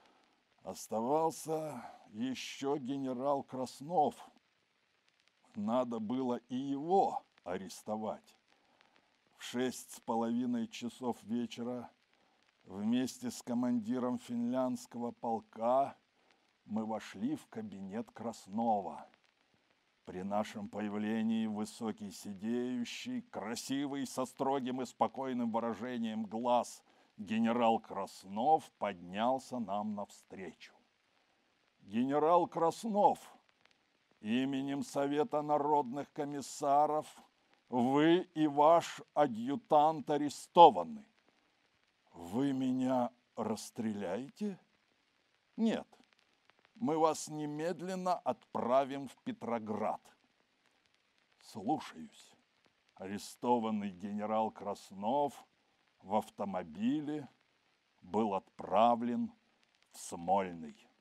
Оставался еще генерал Краснов. Надо было и его арестовать. В 6:30 вечера вместе с командиром финляндского полка мы вошли в кабинет Краснова. При нашем появлении высокий сидеющий, красивый, со строгим и спокойным выражением глаз генерал Краснов поднялся нам навстречу. Генерал Краснов, именем Совета народных комиссаров вы и ваш адъютант арестованы. Вы меня расстреляете? Нет. Мы вас немедленно отправим в Петроград. Слушаюсь. Арестованный генерал Краснов в автомобиле был отправлен в Смольный.